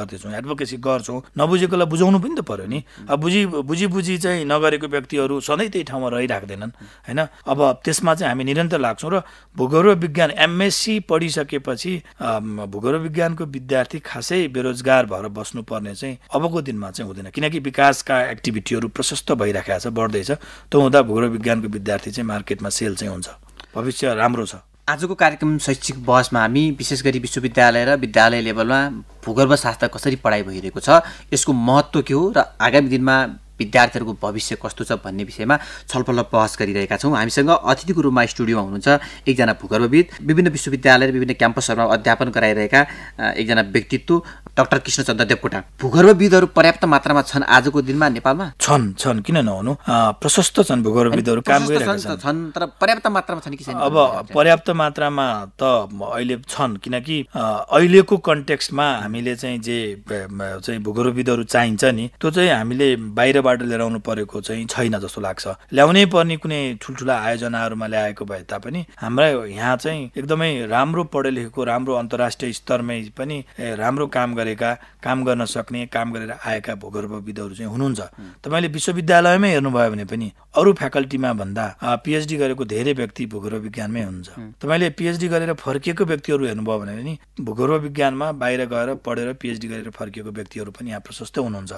गर्दैछौँ, एडभोकेसी गर्छौँ, नबुझेकोलाई बुझाउनु पनि त पर्यो नि। अब बुझी बुझी बुझी चाहिँ नगरेको व्यक्तिहरू सधैँ त्यही ठाउँमा रहिराख्दैनन् होइन। अब त्यसमा चाहिँ हामी निरन्तर लाग्छौँ र भूगर्भ विज्ञान एमएससी पढिसकेपछि भूगर्भ विज्ञानको विद्यार्थी खासै बेरोजगार भएर बस्नुपर्ने चाहिँ अबको दिनमा चाहिँ हुँदैन, किनकि विकासका एक्टिभिटीहरू प्रशस्त भइराखेको छ, बढ्दैछ। त्यो हुँदा भूगर्भ विज्ञानको विद्यार्थी चाहिँ मार्केटमा सेल चाहिँ हुन्छ, भविष्य राम्रो छ। आजको कार्यक्रम शैक्षिक बहसमा हामी विशेष गरी विश्वविद्यालय र विद्यालय लेभलमा भूगर्भशास्त्र कसरी पढाइ भइरहेको छ, यसको महत्त्व के हो र आगामी दिनमा विद्यार्थीहरूको भविष्य कस्तो छ भन्ने विषयमा छलफल र बहस गरिरहेका छौँ। हामीसँग अतिथिको रूपमा स्टुडियोमा हुनुहुन्छ एकजना भूगर्भविद, विभिन्न विश्वविद्यालय र विभिन्न क्याम्पसहरूमा अध्यापन गराइरहेका एकजना व्यक्तित्व डाक्टर कृष्णचन्द्र देवकोटा। भूगर्भविदहरू पर्याप्त मात्रामा छन् आजको दिनमा नेपालमा? छन् छन् किन नहुनु, प्रशस्त छन् भूगर्भविदहरू, काम गरिरहेका छन्, तर पर्याप्त मात्रामा छन् कि छैन? अब पर्याप्त मात्रामा त अहिले छन्, किनकि अहिलेको कन्टेक्स्टमा हामीले चाहिँ जे चाहिँ भूगर्भविदहरू चाहिन्छ नि त्यो चाहिँ हामीले बाहिरबाट लिएर आउनु परेको चाहिँ छैन जस्तो लाग्छ। ल्याउनै पर्ने कुनै ठुल्ठुला आयोजनाहरूमा ल्याएको भए तापनि हाम्रा यहाँ चाहिँ एकदमै राम्रो पढे लेखेको, राम्रो अन्तर्राष्ट्रिय स्तरमै पनि राम्रो काम गरेका, काम गर्न सक्ने, काम गरेर आएका भूगर्भविदहरू चाहिँ हुनुहुन्छ। तपाईँले विश्वविद्यालयमै हेर्नुभयो भने पनि अरू फ्याकल्टीमा भन्दा पिएचडी गरेको धेरै व्यक्ति भूगर्भ विज्ञानमै हुनुहुन्छ। तपाईँले पिएचडी गरेर फर्किएको व्यक्तिहरू हेर्नुभयो भने पनि भूगर्भ विज्ञानमा बाहिर गएर पढेर पिएचडी गरेर फर्किएको व्यक्तिहरू पनि यहाँ प्रशस्त हुनुहुन्छ।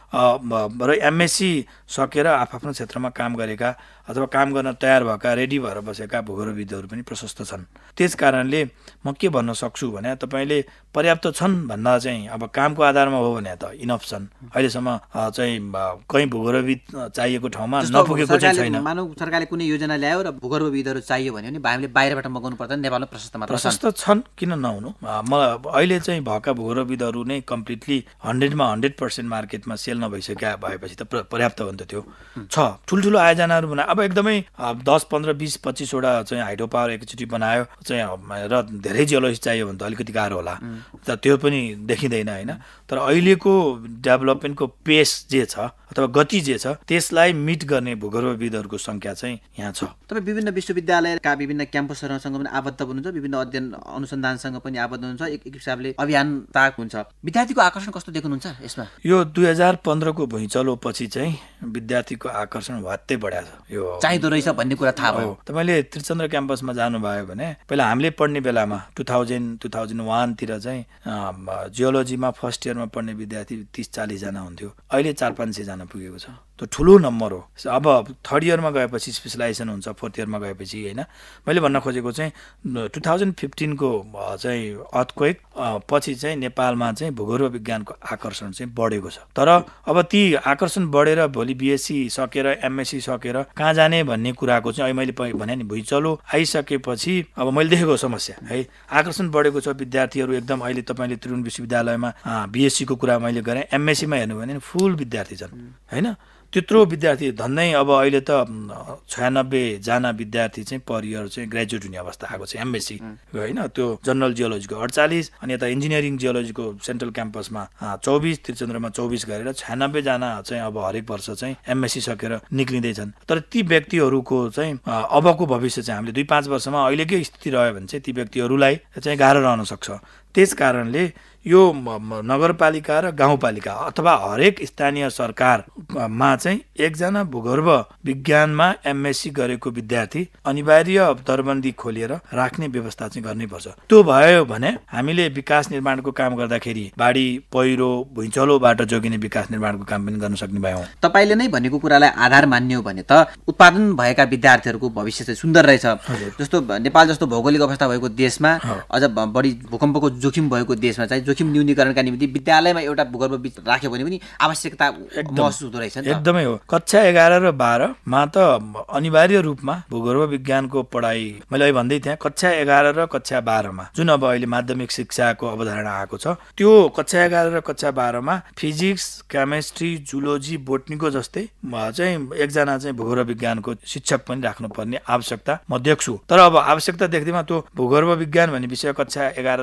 र एमएससी सकेर आफ्नो क्षेत्रमा काम गरेका अथवा काम गर्न तयार भएका, रेडी भएर बसेका भूगर्भविदहरू पनि प्रशस्त छन्। त्यस कारणले म के भन्न सक्छु भने तपाईँले पर्याप्त छन् भन्दा चाहिँ अब कामको आधारमा हो भने त इनफ छन्। अहिलेसम्म चाहिँ कहीँ भूगर्भविद चाहिएको ठाउँमा नपुगेको चाहिँ छैन। मानव सरकारले कुनै योजना ल्यायो र भूगर्भविदहरू चाहियो भने पनि हामीले बाहिरबाट मगाउनु पर्दैन, नेपालमा प्रशस्त मात्रा प्रशस्त छन्, किन नहुनु। म अहिले चाहिँ भएका भूगर्भविदहरू नै कम्प्लिटली हन्ड्रेडमा हन्ड्रेड पर्सेन्ट मार्केटमा सेल नभइसक्या भएपछि त पर्याप्त हो नि त। त्यो छ ठुल्ठुलो आयोजनाहरू बना, अब एकदमै दस पन्ध्र बिस पच्चिसवटा चाहिँ हाइड्रो पावर एकचोटि बनायो चाहिँ र धेरै जियोलोजिस्ट चाहियो भने त अलिकति गाह्रो होला, त त्यो पनि देखिँदैन होइन। तर अहिलेको डेभलपमेन्टको पेस जे छ अथवा गति जे छ त्यसलाई मिट गर्ने भूगर्भविदहरूको सङ्ख्या चाहिँ यहाँ छ। तपाईँ विभिन्न विश्वविद्यालयका विभिन्न क्याम्पसहरूसँग पनि आबद्ध हुनुहुन्छ, विभिन्न अध्ययन अनुसन्धानसँग पनि आबद्ध हुनुहुन्छ, एक एक हिसाबले अभियानता हुन्छ। विद्यार्थीको आकर्षण कस्तो देख्नुहुन्छ यसमा? यो दुई हजार पन्ध्रको भुइँचलो पछि चाहिँ विद्यार्थीको आकर्षण वात्तै बढ्या छ, यो चाहिँदो रहेछ भन्ने कुरा थाहा भयो। तपाईँले त्रिचन्द्र क्याम्पसमा जानुभयो भने पहिला हामीले पढ्ने बेलामा टु थाउजन्ड टु थाउजन्ड वानतिर चाहिँ जियोलोजीमा फर्स्ट इयरमा पढ्ने विद्यार्थी तिस चालिसजना हुन्थ्यो, अहिले चार पाँच सयजना पुगेको छ। त्यो ठुलो नम्बर हो। अब थर्ड इयरमा गएपछि स्पेसलाइजेसन हुन्छ, फोर्थ इयरमा गएपछि होइन। मैले भन्न खोजेको चाहिँ टु थाउजन्ड फिफ्टिनको चाहिँ अर्थक्वेक पछि चाहिँ नेपालमा चाहिँ भूगर्भ विज्ञानको आकर्षण चाहिँ बढेको छ। तर अब ती आकर्षण बढेर भोलि बिएससी सकेर एमएससी सकेर कहाँ जाने भन्ने कुराको चाहिँ अहिले मैले भने नि भुइँचलो आइसकेपछि अब मैले देखेको समस्या है, आकर्षण बढेको छ। विद्यार्थीहरू एकदम अहिले तपाईँले त्रिभुवन विश्वविद्यालयमा बिएससीको कुरा मैले गरेँ, एमएससीमा हेर्नु भने फुल विद्यार्थी छन् होइन। त्यत्रो विद्यार्थी धन्दै अब अहिले त छयानब्बे जना विद्यार्थी चाहिँ पर इयर चाहिँ ग्रेजुएट हुने अवस्था आएको छ एमएससी होइन। त्यो जनरल जियोलोजीको अडचालिस अनि यता इन्जिनियरिङ जियोलोजीको सेन्ट्रल क्याम्पसमा चौबिस, त्रिचन्द्रमा चौबिस गरेर छयानब्बे जना चाहिँ अब हरेक वर्ष चाहिँ एमएससी सकेर निक्लिँदैछन्। तर ती व्यक्तिहरूको चाहिँ अबको भविष्य चाहिँ हामीले दुई पाँच वर्षमा अहिलेकै स्थिति रह्यो भने चाहिँ ती व्यक्तिहरूलाई चाहिँ गाह्रो रहन सक्छ। त्यस कारणले यो नगरपालिका र गाउँपालिका अथवा हरेक स्थानीय सरकारमा चाहिँ एकजना भूगर्भ विज्ञानमा एमएससी गरेको विद्यार्थी अनिवार्य दरबन्दी खोलेर राख्ने व्यवस्था चाहिँ गर्नैपर्छ। त्यो भयो भने हामीले विकास निर्माणको काम गर्दाखेरि बाढी पहिरो भुइँचलोबाट जोगिने विकास निर्माणको काम पनि गर्न सक्ने भयौँ। तपाईँले नै भनेको कुरालाई आधार मान्यो भने त उत्पादन भएका विद्यार्थीहरूको भविष्य चाहिँ सुन्दर रहेछ। जस्तो नेपाल जस्तो भौगोलिक अवस्था भएको देशमा अझ बढी भूकम्पको जोखिम भएको देशमा चाहिँ जोखिम न्यूनीकरणका निम्ति विद्यालयमा एउटा भूगर्भविद राख्यो भने पनि आवश्यकता महसुस हुँदो रहेछ। एकदमै हो। कक्षा एघार र बाह्रमा त अनिवार्य रूपमा भूगर्भ विज्ञानको पढाइ मैले अहिले भन्दै थिएँ। कक्षा एघार र कक्षा बाह्रमा जुन अब अहिले माध्यमिक शिक्षाको अवधारणा आएको छ त्यो कक्षा एघार र कक्षा बाह्रमा फिजिक्स, केमेस्ट्री, जुलोजी, बोटनीको जस्तै चाहिँ एकजना चाहिँ भूगर्भ विज्ञानको शिक्षक पनि राख्नुपर्ने आवश्यकता म देख्छु। तर अब आवश्यकता देख्दैमा त्यो भूगर्भ विज्ञान भन्ने विषय कक्षा एघार र बाह्रमा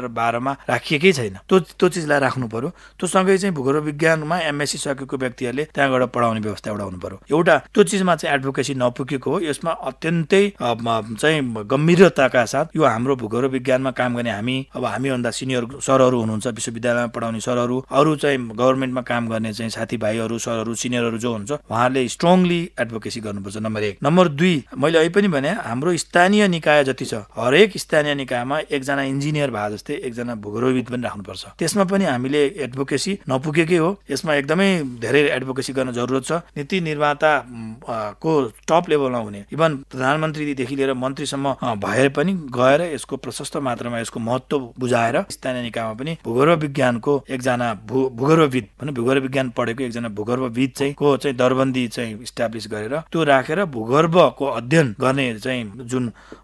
तहमा राखिएकै छैन। त्यो त्यो चिजलाई राख्नु पर्यो। त्यो सँगै चाहिँ भूगर्भ विज्ञानमा एमएससी सकेको व्यक्तिहरूले त्यहाँ गएर पढाउने व्यवस्था एउटा हुनु पर्यो। एउटा त्यो चिजमा चाहिँ एडभोकेसी नपुगेको हो। यसमा अत्यन्तै चाहिँ गम्भीरताका साथ यो हाम्रो भूगर्भ विज्ञानमा काम गर्ने हामी अब हामीभन्दा सिनियर सरहरू हुनुहुन्छ, विश्वविद्यालयमा पढाउने सरहरू, अरू चाहिँ गभर्मेन्टमा काम गर्ने चाहिँ साथीभाइहरू, सरहरू, सिनियरहरू जो हुन्छ उहाँहरूले स्ट्रङली एडभोकेसी गर्नुपर्छ। नम्बर एक। नम्बर दुई, मैले अहिले पनि भने हाम्रो स्थानीय निकाय जति छ हरेक स्थानीय निकायमा एकजना इन्जिनियर भए जस्तै एकजना भूगर्भविद पनि राख्नुपर्छ। त्यसमा पनि हामीले एडभोकेसी नपुगेकै हो। यसमा एकदमै धेरै एडभोकेसी गर्न जरुरत छ। नीति निर्माता को टप लेभलमा हुने इभन प्रधानमन्त्रीदेखि लिएर मन्त्रीसम्म भएर पनि गएर यसको प्रशस्त मात्रामा यसको महत्त्व बुझाएर स्थानीय निकायमा पनि भूगर्भ विज्ञानको एकजना भूगर्भविद भने भूगर्भ विज्ञान पढेको एकजना भूगर्भविद चाहिँ को चाहिँ दरबन्दी चाहिँ इस्टाब्लिस गरेर त्यो राखेर भूगर्भको अध्ययन गर्ने चाहिँ जुन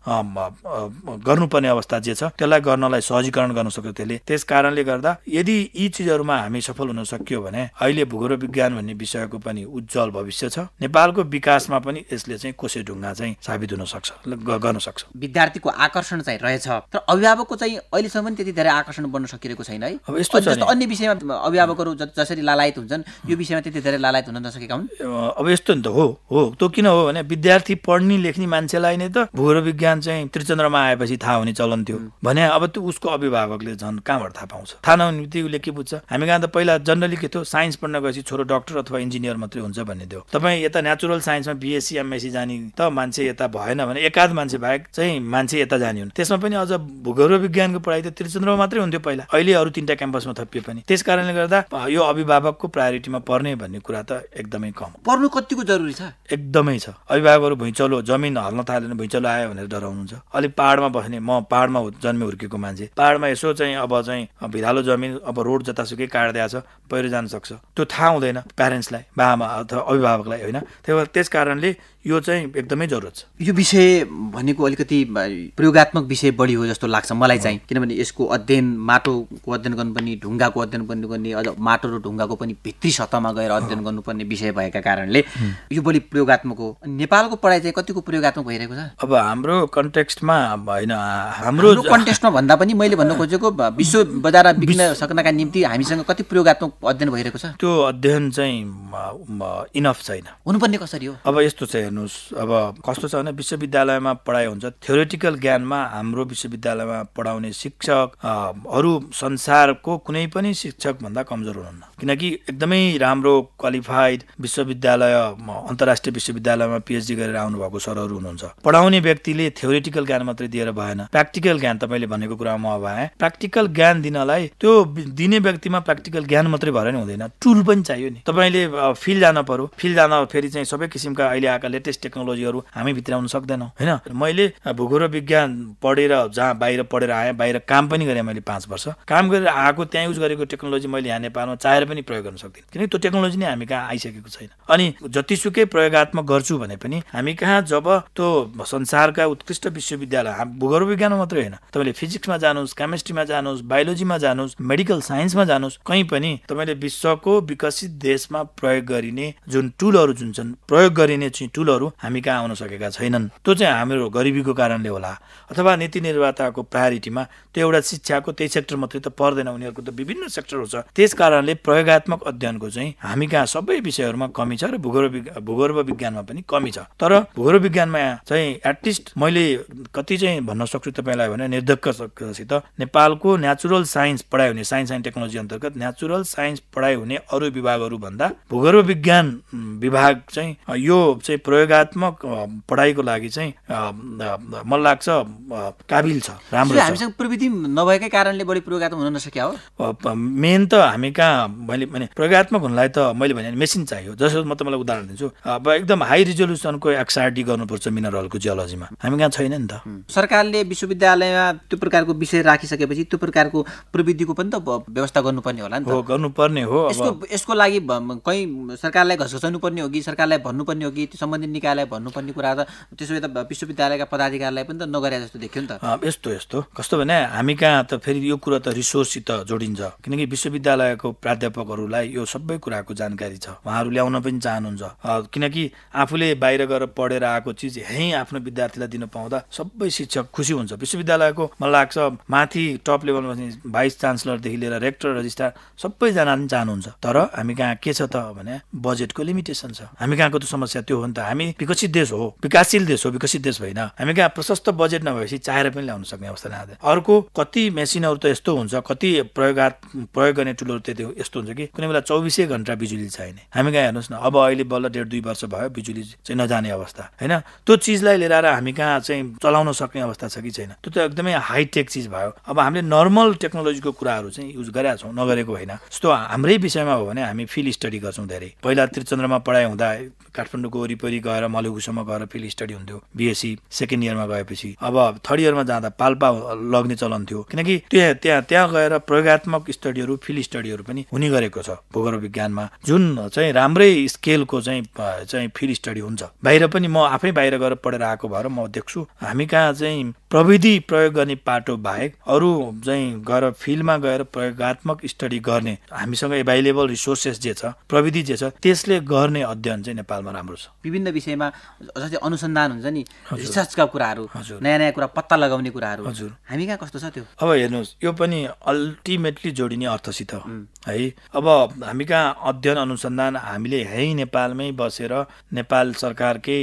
गर्नुपर्ने अवस्था जे छ त्यसलाई गर्नलाई सहजीकरण गर्न सक्छ त्यसले। त्यस कारणले गर्दा यदि यी चिजहरूमा हामी सफल हुन सकियो भने अहिले भूगर्भ विज्ञान भन्ने विषयको पनि उज्जवल भविष्य छ। नेपालको विकासमा पनि यसले चाहिँ कोसे ढुङ्गा चाहिँ साबित हुन सक्छ, गर्न सक्छ। विद्यार्थीको आकर्षण चाहिँ रहेछ, तर अभिभावकको चाहिँ अहिलेसम्म पनि त्यति धेरै आकर्षण बन्न सकिरहेको छैन है। अब यस्तो जस्तो अन्य विषयमा अभिभावकहरू जसरी लालायत हुन्छन् यो विषयमा त्यति धेरै लालायत हुन नसकेका हुन्। अब यस्तो नि त हो हो त्यो किन हो भने विद्यार्थी पढ्ने लेख्ने मान्छेलाई नै त भूगर्भ विज्ञान चाहिँ त्रिचन्द्रमा आएपछि थाहा हुने चलन थियो भने अब त्यो उसको अभिभावकले झन् कहाँबाट थाहा पाउँछ? थाहा नहुने बित्तिकै उसले के बुझ्छ? हामी कहाँ त पहिला जनरली के थियो, साइन्स पढ्न गएपछि छोरो डाक्टर अथवा इन्जिनियर मात्रै हुन्छ भन्ने थियो। तपाईँ यता नेचुरल साइन्समा बिएससी एमएससी जाने त मान्छे यता भएन भने एकाध मान्छे बाहेक चाहिँ मान्छे यता जाने हुन्। त्यसमा पनि अझ भूगर्भ विज्ञानको पढाइ त त्रिचन्द्रमा मात्रै हुन्थ्यो पहिला, अहिले अरू तिनवटा क्याम्पसमा थपिए पनि। त्यस कारणले गर्दा यो अभिभावकको प्रायोरिटीमा पर्ने भन्ने कुरा त एकदमै कम। पढ्नु कतिको जरुरी छ? एकदमै छ। अभिभावकहरू भुइँचलो जमिन हल्न थालेन, भुइँचलो आयो भनेर डराउनुहुन्छ। अलिक पाहाडमा बस्ने, म पाहाडमा जन्मे हुर्केको मान्छे, पाहाडमा यसो चाहिँ अब चाहिँ भिरालो जमिन अब रोड जतासुकै काट्दिया छ, पहिरो जान सक्छ, त्यो थाहा हुँदैन प्यारेन्ट्सलाई, बाबामा अथवा अभिभावकलाई होइन। त्यही त्यस कारणले यो चाहिँ एकदमै जरुरत छ। यो विषय भनेको अलिकति प्रयोगात्मक विषय बढी हो जस्तो लाग्छ मलाई चाहिँ, किनभने यसको अध्ययन माटोको अध्ययन गर्नुपर्ने, ढुङ्गाको अध्ययन गर्नुपर्ने, अझ माटो र ढुङ्गाको पनि भित्री सतहमा गएर अध्ययन गर्नुपर्ने विषय भएका कारणले यो बढी प्रयोगात्मक हो। नेपालको पढाइ चाहिँ कतिको प्रयोगात्मक भइरहेको छ? अब हाम्रो कन्टेक्स्टमा होइन, हाम्रो कन्टेक्स्टमा भन्दा पनि मैले भन्न खोजेको विश्व बजारमा बिक्न सक्नका निम्ति हामीसँग कति प्रयोगात्मक अध्ययन भइरहेको छ? त्यो अध्ययन चाहिँ इनफ छैन। हुनुपर्ने कसरी हो? अब यस्तो छ, हेर्नुहोस्, अब कस्तो छ भने विश्वविद्यालयमा पढाइ हुन्छ, थ्योरेटिकल ज्ञानमा हाम्रो विश्वविद्यालयमा पढाउने शिक्षक अरू संसारको कुनै पनि शिक्षक भन्दा कमजोर हुनुहुन्न। किनकि एकदमै राम्रो क्वालिफाइड विश्वविद्यालय अन्तर्राष्ट्रिय विश्वविद्यालयमा पिएचडी गरेर आउनुभएको सरहरू हुनुहुन्छ। पढाउने व्यक्तिले थ्योरेटिकल ज्ञान मात्रै दिएर भएन, प्र्याक्टिकल ज्ञान तपाईँले भनेको कुरामा म भएँ। प्र्याक्टिकल ज्ञान दिनलाई त्यो दिने व्यक्तिमा प्र्याक्टिकल ज्ञान मात्रै भएर नि हुँदैन, टुल पनि चाहियो नि। तपाईँले फिल्ड जान पर्यो, फिल्ड जान फेरि चाहिँ सबै किसिमका अहिले आएका लेटेस्ट टेक्नोलोजीहरू हामी भित्राउन सक्दैनौँ होइन। मैले भूगर्भ विज्ञान पढेर जहाँ बाहिर पढेर आएँ, बाहिर काम पनि गरेँ मैले पाँच वर्ष, काम गरेर आएको त्यहाँ युज गरेको टेक्नोलोजी मैले यहाँ नेपालमा चाहेर पनि प्रयोग गर्न सक्दिनँ, किनकि त्यो टेक्नोलोजी नै हामी कहाँ आइसकेको छैन। अनि जतिसुकै प्रयोगात्मक गर्छु भने पनि हामी कहाँ जब त्यो संसारका उत्कृष्ट विश्वविद्यालय भूगर्भ विज्ञानमा मात्रै होइन, तपाईँले फिजिक्समा जानुहोस्, केमिस्ट्रीमा जानुहोस्, बायोलोजीमा जानुहोस्, मेडिकल साइन्समा जानुहोस्, कहीँ पनि तपाईँले विश्वको विकसित देशमा प्रयोग गरिने जुन टुलहरू जुन छन्, प्रयोग गरिने चाहिँ टुलहरू हामी कहाँ आउन सकेका छैनन्। त्यो चाहिँ हाम्रो गरिबीको कारणले होला, अथवा नीति निर्माताको प्रायोरिटीमा त्यो एउटा शिक्षाको त्यही सेक्टर मात्रै त पर्दैन, उनीहरूको त विभिन्न सेक्टरहरू छ। त्यस कारणले प्रयोगात्मक अध्ययनको चाहिँ हामी कहाँ सबै विषयहरूमा कमी छ र भूगर्भ भूगर्भ विज्ञानमा पनि कमी छ। तर भूगर्भ विज्ञानमा चाहिँ एटलिस्ट मैले कति चाहिँ भन्न सक्छु तपाईँलाई भने निर्धक्कसित नेपालको नेचुरल साइन्स पढाइ हुने, साइन्स एन्ड टेक्नोलोजी अन्तर्गत नेचुरल साइन्स पढाइ हुने अरू विभागहरू भन्दा भूगर्भ विज्ञान विभाग चाहिँ यो चाहिँ प्रयोगात्मक पढाइको लागि चाहिँ मलाई लाग्छ काबिल छ, राम्रो छ। हामीसँग प्रविधि नभएकै कारणले बढी प्रयोगात्मक हुन नसक्या हो। मेन त हामी कहाँ मैले भने प्रयोगात्मक हुनलाई त मैले भने मेसिन चाहियो। जसो म तपाईँलाई उदाहरण दिन्छु, अब एकदम हाई रिजोल्युसनको एक्सआरडी गर्नुपर्छ मिनरलको जियोलोजीमा, हामी कहाँ छैन नि त। सरकारले विश्वविद्यालयमा त्यो प्रकारको विषय राखिसकेपछि त्यो प्रकारको प्रविधिको पनि त व्यवस्था गर्नुपर्ने होला नि त। हो, गर्नुपर्ने हो। यसको यसको लागि कहीँ सरकारलाई घसघसाउनु पर्ने हो कि सरकारलाई भन्नुपर्ने हो कि त्यो सम्बन्धित निकायलाई भन्नुपर्ने कुरा त त्यसो भए त विश्वविद्यालयका पदाधिकारीलाई पनि त नगरे जस्तो देखियो नि त। यस्तो यस्तो कस्तो भने हामी कहाँ त फेरि यो कुरा त रिसोर्ससित जोडिन्छ, किनकि विश्वविद्यालयको प्राध्यापकहरूलाई यो सबै कुराको जानकारी छ, उहाँहरू ल्याउन पनि चाहनुहुन्छ। किनकि आफूले बाहिर गएर पढेर आएको चिज यहीँ आफ्नो विद्यार्थीलाई दिन पाउँदा सबै शिक्षक खुसी हुन्छ। विश्वविद्यालयको मलाई लाग्छ माथि टप लेभलमा भाइस चान्सलरदेखि लिएर रेक्टर रजिस्ट्रार सबैजना पनि चाहनुहुन्छ। तर हामी कहाँ के छ त भने बजेटको लिमिटेसन छ। हामी कहाँको त समस्या त्यो हो नि त। हामी विकसित देश हो, विकासशील देश हो, विकसित देश होइन। हामी कहाँ प्रशस्त बजेट नभएपछि चाहेर पनि ल्याउन सक्ने अवस्था नआउँदैन। अर्को कति मेसिनहरू त यस्तो हुन्छ, कति प्रयोगात प्रयोग गर्ने टुलहरू त्यति यस्तो हुन्छ कि कुनै बेला चौबिसै घन्टा बिजुली चाहिने। हामी कहाँ हेर्नुहोस् न, अब अहिले बल्ल डेढ दुई वर्ष भयो बिजुली चाहिँ नजाने अवस्था होइन। त्यो चिजलाई लिएर हामी कहाँ चाहिँ चलाउन सक्ने अवस्था छ कि छैन, त्यो त एकदमै हाइटेक चिज भयो। अब हामीले नर्मल टेक्नोलोजीको कुराहरू चाहिँ युज गरेका छौँ, नगरेको होइन। जस्तो हाम्रै विषयमा हो भने हामी फिल्ड स्टडी गर्छौँ धेरै। पहिला त्रिचन्द्रमा पढाइ हुँदा काठमाडौँको वरिपरि गएर मलेखुसम्म गएर फिल्ड स्टडी हुन्थ्यो बिएससी सेकेन्ड इयरमा गएपछि। अब थर्ड इयरमा जाँदा पाल्पा लग्ने चलन थियो, किनकि त्यहाँ त्यहाँ त्यहाँ गएर प्रयोगात्मक स्टडीहरू फिल्ड स्टडीहरू पनि हुने गरेको छ भूगर्भ विज्ञानमा, जुन चाहिँ राम्रै स्केलको चाहिँ चाहिँ फिल्ड स्टडी हुन्छ। बाहिर पनि म आफै बाहिर गएर पढेर आएको भएर म देख्छु हामी कहाँ चाहिँ प्रविधि प्रयोग गर्ने पाटो बाहेक अरू चाहिँ गएर फिल्डमा गएर प्रयोगात्मक स्टडी गर्ने हामीसँग एभाइलेबल रिसोर्सेस जे छ, प्रविधि जे छ, त्यसले गर्ने अध्ययन चाहिँ नेपालमा राम्रो छ। विभिन्न विषयमा जस्तै अनुसन्धान हुन्छ नि, रिसर्चका कुराहरू, नयाँ नयाँ कुरा पत्ता लगाउने कुराहरू, हजुर हामी कहाँ कस्तो छ त्यो? अब हेर्नुहोस्, यो पनि अल्टिमेटली जोडिने अर्थसित है। अब हामी कहाँ अध्ययन अनुसन्धान हामीले यहीँ नेपालमै बसेर नेपाल सरकारकै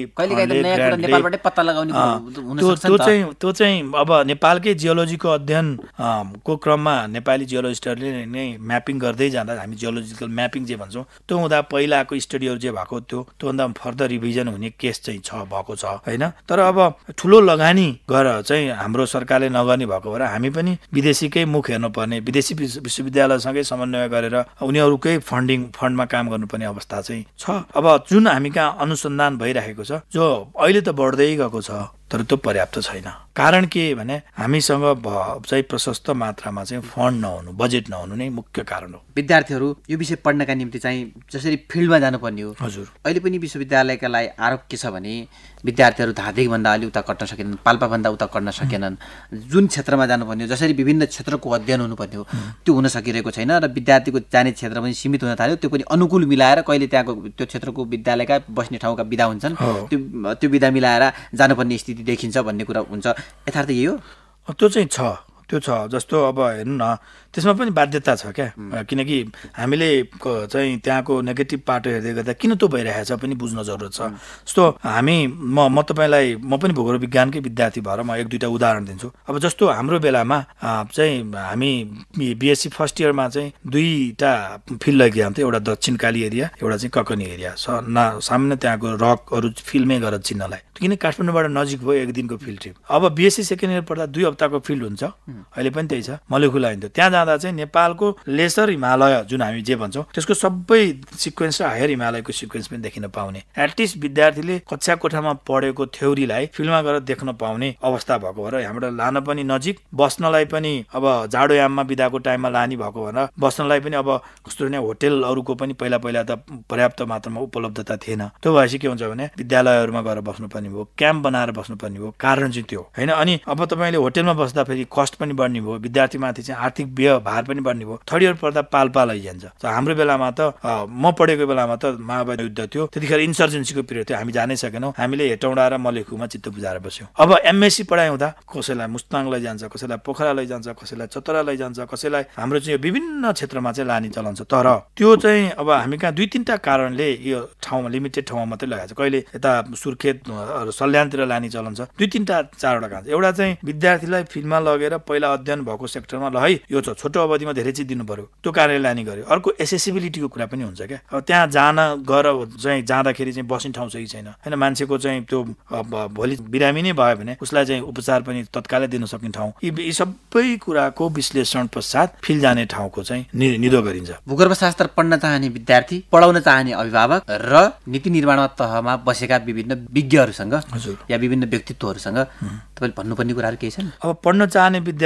त्यो चाहिँ त्यो चाहिँ अब नेपालकै जियोलोजीको अध्ययन को क्रममा नेपाली जियोलोजिस्टहरूले नै म्यापिङ गर्दै जाँदा हामी जियोलोजिकल म्यापिङ जे भन्छौँ त्यो हुँदा पहिलाको स्टडीहरू जे भएको थियो त्योभन्दा फर्दर रिभिजन हुने केस चाहिँ छ भएको छ होइन। तर अब ठुलो लगानी गरेर चाहिँ हाम्रो सरकारले नगर्ने भएको भएर हामी पनि विदेशीकै मुख हेर्नुपर्ने, विदेशी विश्वविद्यालयसँगै समन्वय गरेर उनीहरूकै फन्डिङ फन्डमा काम गर्नुपर्ने अवस्था चाहिँ छ। अब जुन हामी कहाँ अनुसन्धान भइरहेको छ जो अहिले त बढ्दै गएको छ, तर त्यो पर्याप्त छैन। कारण के भने हामीसँग चाहिँ प्रशस्त मात्रामा चाहिँ फन्ड नहुनु, बजेट नहुनु नै मुख्य कारण हो। विद्यार्थीहरू यो विषय पढ्नका निम्ति चाहिँ जसरी फिल्डमा जानुपर्ने हो, हजुर अहिले पनि विश्वविद्यालयका लागि आरोप के छ भने विद्यार्थीहरू धादिकभन्दा अलि उता कट्न सकेनन्, पाल्पाभन्दा उता कट्न सकेनन्। जुन क्षेत्रमा जानुपर्ने हो, जसरी विभिन्न क्षेत्रको अध्ययन हुनुपर्ने हो त्यो हुन सकिरहेको छैन र विद्यार्थीको जाने क्षेत्र पनि सीमित हुन थाल्यो। त्यो पनि अनुकूल मिलाएर कहिले त्यहाँको त्यो क्षेत्रको विद्यालयका बस्ने ठाउँका विधा हुन्छन्, त्यो त्यो विधा मिलाएर जानुपर्ने स्थिति देखिन्छ भन्ने कुरा हुन्छ। यथार्थ यही हो? त्यो चाहिँ छ, त्यो छ। जस्तो अब हेर्नु न, त्यसमा पनि बाध्यता छ क्या, किनकि हामीले चाहिँ त्यहाँको नेगेटिभ पाटो हेर्दै गर्दा किन त्यो भइरहेको छ पनि बुझ्न जरुरत छ। जस्तो हामी म म तपाईँलाई म पनि भूगोल विज्ञानकै विद्यार्थी भएर म एक दुईवटा उदाहरण दिन्छु। अब जस्तो हाम्रो बेलामा चाहिँ हामी बिएससी फर्स्ट इयरमा चाहिँ दुईवटा फिल्ड लैजान्थ्यो हुन्थ्यो, एउटा दक्षिणकाली एरिया, एउटा चाहिँ ककनी एरिया। सामान्य त्यहाँको रकहरू फिल्डमै गरेर चिन्नलाई, किन काठमाडौँबाट नजिक भयो एक दिनको फिल्ड ट्रिप। अब बिएससी सेकेन्ड इयर पढ्दा दुई हप्ताको फिल्ड हुन्छ, अहिले पनि त्यही छ, मलेखु लाइन्थ्यो। त्यहाँ जाँदा चाहिँ नेपालको लेसर हिमालय जुन हामी जे भन्छौँ त्यसको सबै सिक्वेन्स र हायर हिमालयको सिक्वेन्स पनि देखिन पाउने, एटलिस्ट विद्यार्थीले कक्षा कोठामा पढेको थ्योरीलाई फिल्डमा गएर देख्न पाउने अवस्था भएको भएर यहाँबाट लान पनि नजिक, बस्नलाई पनि अब जाडोयाममा बिदाको टाइममा लाने भएको भएर बस्नलाई पनि अब कस्तो भने होटेलहरूको पनि पहिला पहिला त पर्याप्त मात्रामा उपलब्धता थिएन। त्यो भएपछि के हुन्छ भने विद्यालयहरूमा गएर बस्नुपर्ने भयो, क्याम्प बनाएर बस्नुपर्ने भयो। कारण चाहिँ त्यो होइन। अनि अब तपाईँले होटेलमा बस्दा फेरि कस्ट पनि बढ्ने भयो, विद्यार्थीमाथि चाहिँ आर्थिक व्यय भार पनि बढ्ने भयो। थर्ड इयर पढ्दा पाल्पा लैजान्छ। हाम्रो बेलामा त म पढेको बेलामा त महाभारत युद्ध थियो, त्यतिखेर इन्सर्जेन्सीको पिरियड थियो, हामी जानै सकेनौँ। हामीले हेटौँडा र मलेखुमा चित्त बुझाएर बस्यौँ। अब एमएससी पढाइ हुँदा कसैलाई मुस्ताङ लैजान्छ, कसैलाई पोखरा लैजान्छ, कसैलाई चतरा लैजान्छ, कसैलाई हाम्रो चाहिँ विभिन्न क्षेत्रमा चाहिँ लाने चलन छ। तर त्यो चाहिँ अब हामी कहाँ दुई तिनवटा कारणले यो ठाउँमा लिमिटेड ठाउँमा मात्रै लगाएको छ। कहिले यता सुर्खेत सल्यानतिर लाने चलन छ, दुई तिनवटा चारवटा काम। एउटा चाहिँ विद्यार्थीलाई फिल्डमा लगेर पहिला अध्ययन भएको सेक्टरमा ल है यो छ, छोटो अवधिमा धेरै चिज दिनु पर्यो, त्यो कारणले लाने गर्यो। अर्को एसेसिबिलिटीको कुरा पनि हुन्छ क्या। अब त्यहाँ जान गएर चाहिँ जाँदाखेरि चाहिँ बस्ने ठाउँ सही छैन होइन, मान्छेको चाहिँ त्यो भोलि बिरामी नै भयो भने उसलाई चाहिँ उपचार पनि तत्कालै दिन सक्ने ठाउँ, यी सबै कुराको विश्लेषण पश्चात फिल्ड जाने ठाउँको चाहिँ निदो गरिन्छ। भूगर्भशास्त्र पढ्न चाहने विद्यार्थी, पढाउन चाहने अभिभावक र नीति निर्माण तहमा बसेका विभिन्न विज्ञहरूसँग या विभिन्न व्यक्तित्वहरूसँग तपाईँले भन्नुपर्ने कुराहरू केही छन्? अब पढ्न चाहने विद्यार्थी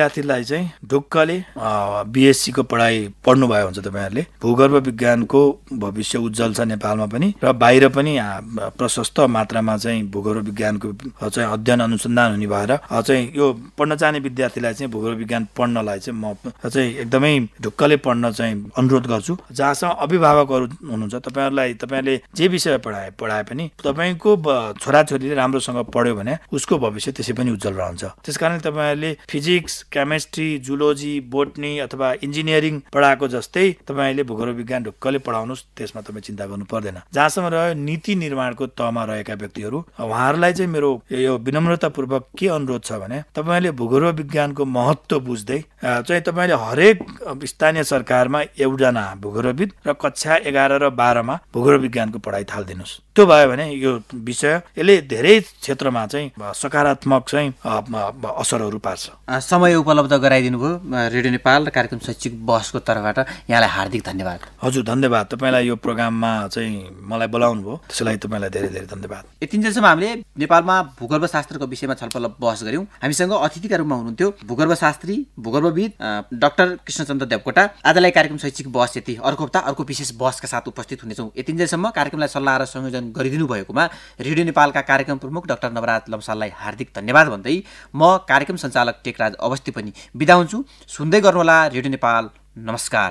विद्यार्थीलाई चाहिँ ढुक्कले बिएससी को पढाइ पढ्नुभयो हुन्छ तपाईँहरूले भूगर्भ विज्ञानको भविष्य उज्जवल छ नेपालमा पनि र बाहिर पनि प्रशस्त मात्रामा चाहिँ भूगर्भ विज्ञानको चाहिँ अध्ययन अनुसन्धान हुने भएर चाहिँ यो पढ्न चाहने विद्यार्थीलाई चाहिँ भूगर्भ विज्ञान पढ्नलाई चाहिँ म चाहिँ एकदमै ढुक्कले पढ्न चाहिँ अनुरोध गर्छु। जहाँसम्म अभिभावकहरू हुनुहुन्छ तपाईँहरूलाई तपाईँहरूले जे विषय पढाए पढाए पनि तपाईँको छोराछोरीले राम्रोसँग पढ्यो भने उसको भविष्य त्यसै पनि उज्जवल रहन्छ। त्यसकारण तपाईँहरूले फिजिक्स केमिस्ट्री जुलोजी बोटनी अथवा इन्जिनियरिङ पढाएको जस्तै तपाईँहरूले भूगर्भ विज्ञान ढुक्कले पढाउनुहोस्, त्यसमा तपाईँ चिन्ता गर्नु पर्दैन। जहाँसम्म रह्यो नीति निर्माणको तहमा रहेका व्यक्तिहरू उहाँहरूलाई चाहिँ मेरो यो विनम्रतापूर्वक के अनुरोध छ भने तपाईँहरूले भूगर्भ विज्ञानको महत्त्व बुझ्दै चाहिँ तपाईँले हरेक स्थानीय सरकारमा एकजना भूगर्भविद र कक्षा एघार र बाह्रमा भूगर्भ विज्ञानको पढाइ थालिदिनुहोस्। त्यो भयो भने यो विषय यसले धेरै क्षेत्रमा चाहिँ सकारात्मक चाहिँ असरहरू पार्छ। समय उपलब्ध गराइदिनु भयो रेडियो नेपाल र कार्यक्रम शैक्षिक बहसको तर्फबाट यहाँलाई हार्दिक धन्यवाद। हजुर धन्यवाद, तपाईँलाई यो प्रोग्राममा चाहिँ मलाई बोलाउनु भयो त्यसलाई तपाईँलाई धेरै धेरै धन्यवाद। यतिन्जेलसम्म हामीले नेपालमा भूगर्भशास्त्रको विषयमा छलफल बहस गऱ्यौँ। हामीसँग अतिथिका रूपमा हुनुहुन्थ्यो भूगर्भशास्त्री भूगर्भविद डाक्टर कृष्णचन्द्र देवकोटा। आजलाई कार्यक्रम शैक्षिक बहस यति, अर्को हप्ता अर्को विशेष बहसका साथ उपस्थित हुनेछौँ। यतिन्जेलसम्म कार्यक्रमलाई सल्लाह र संयोजन गरिदिनु भएकोमा रेडियो नेपालका कार्यक्रम प्रमुख डाक्टर नवराज लम्साललाई हार्दिक धन्यवाद भन्दै म कार्यक्रम सञ्चालक टेकराज अवस्थी पनि बिदा हुन्छु। सुन्दै गर्नुहोला रेडियो नेपाल। नमस्कार।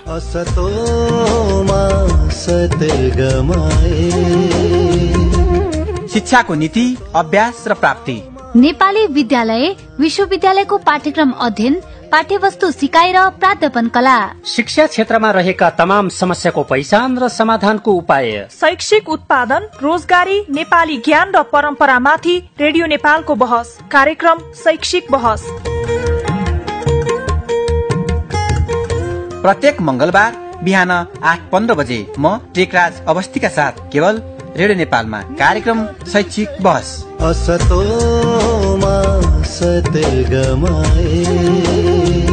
शिक्षाको नीति अभ्यास र प्राप्ति नेपाली विद्यालय विश्वविद्यालयको पाठ्यक्रम अध्ययन पाठ्यवस्तु सिकाइ र प्राध्यापन कला शिक्षा क्षेत्रमा रहेका तमाम समस्याको पहिचान र समाधानको उपाय शैक्षिक उत्पादन रोजगारी नेपाली ज्ञान र परम्परामाथि रेडियो नेपालको बहस कार्यक्रम शैक्षिक बहस प्रत्येक मंगलबार बिहान आठ पन्ध्र बजे म टेकराज अवस्थीका साथ केवल रेडियो नेपालमा कार्यक्रम शैक्षिक बहस। असतो मा सतगमाए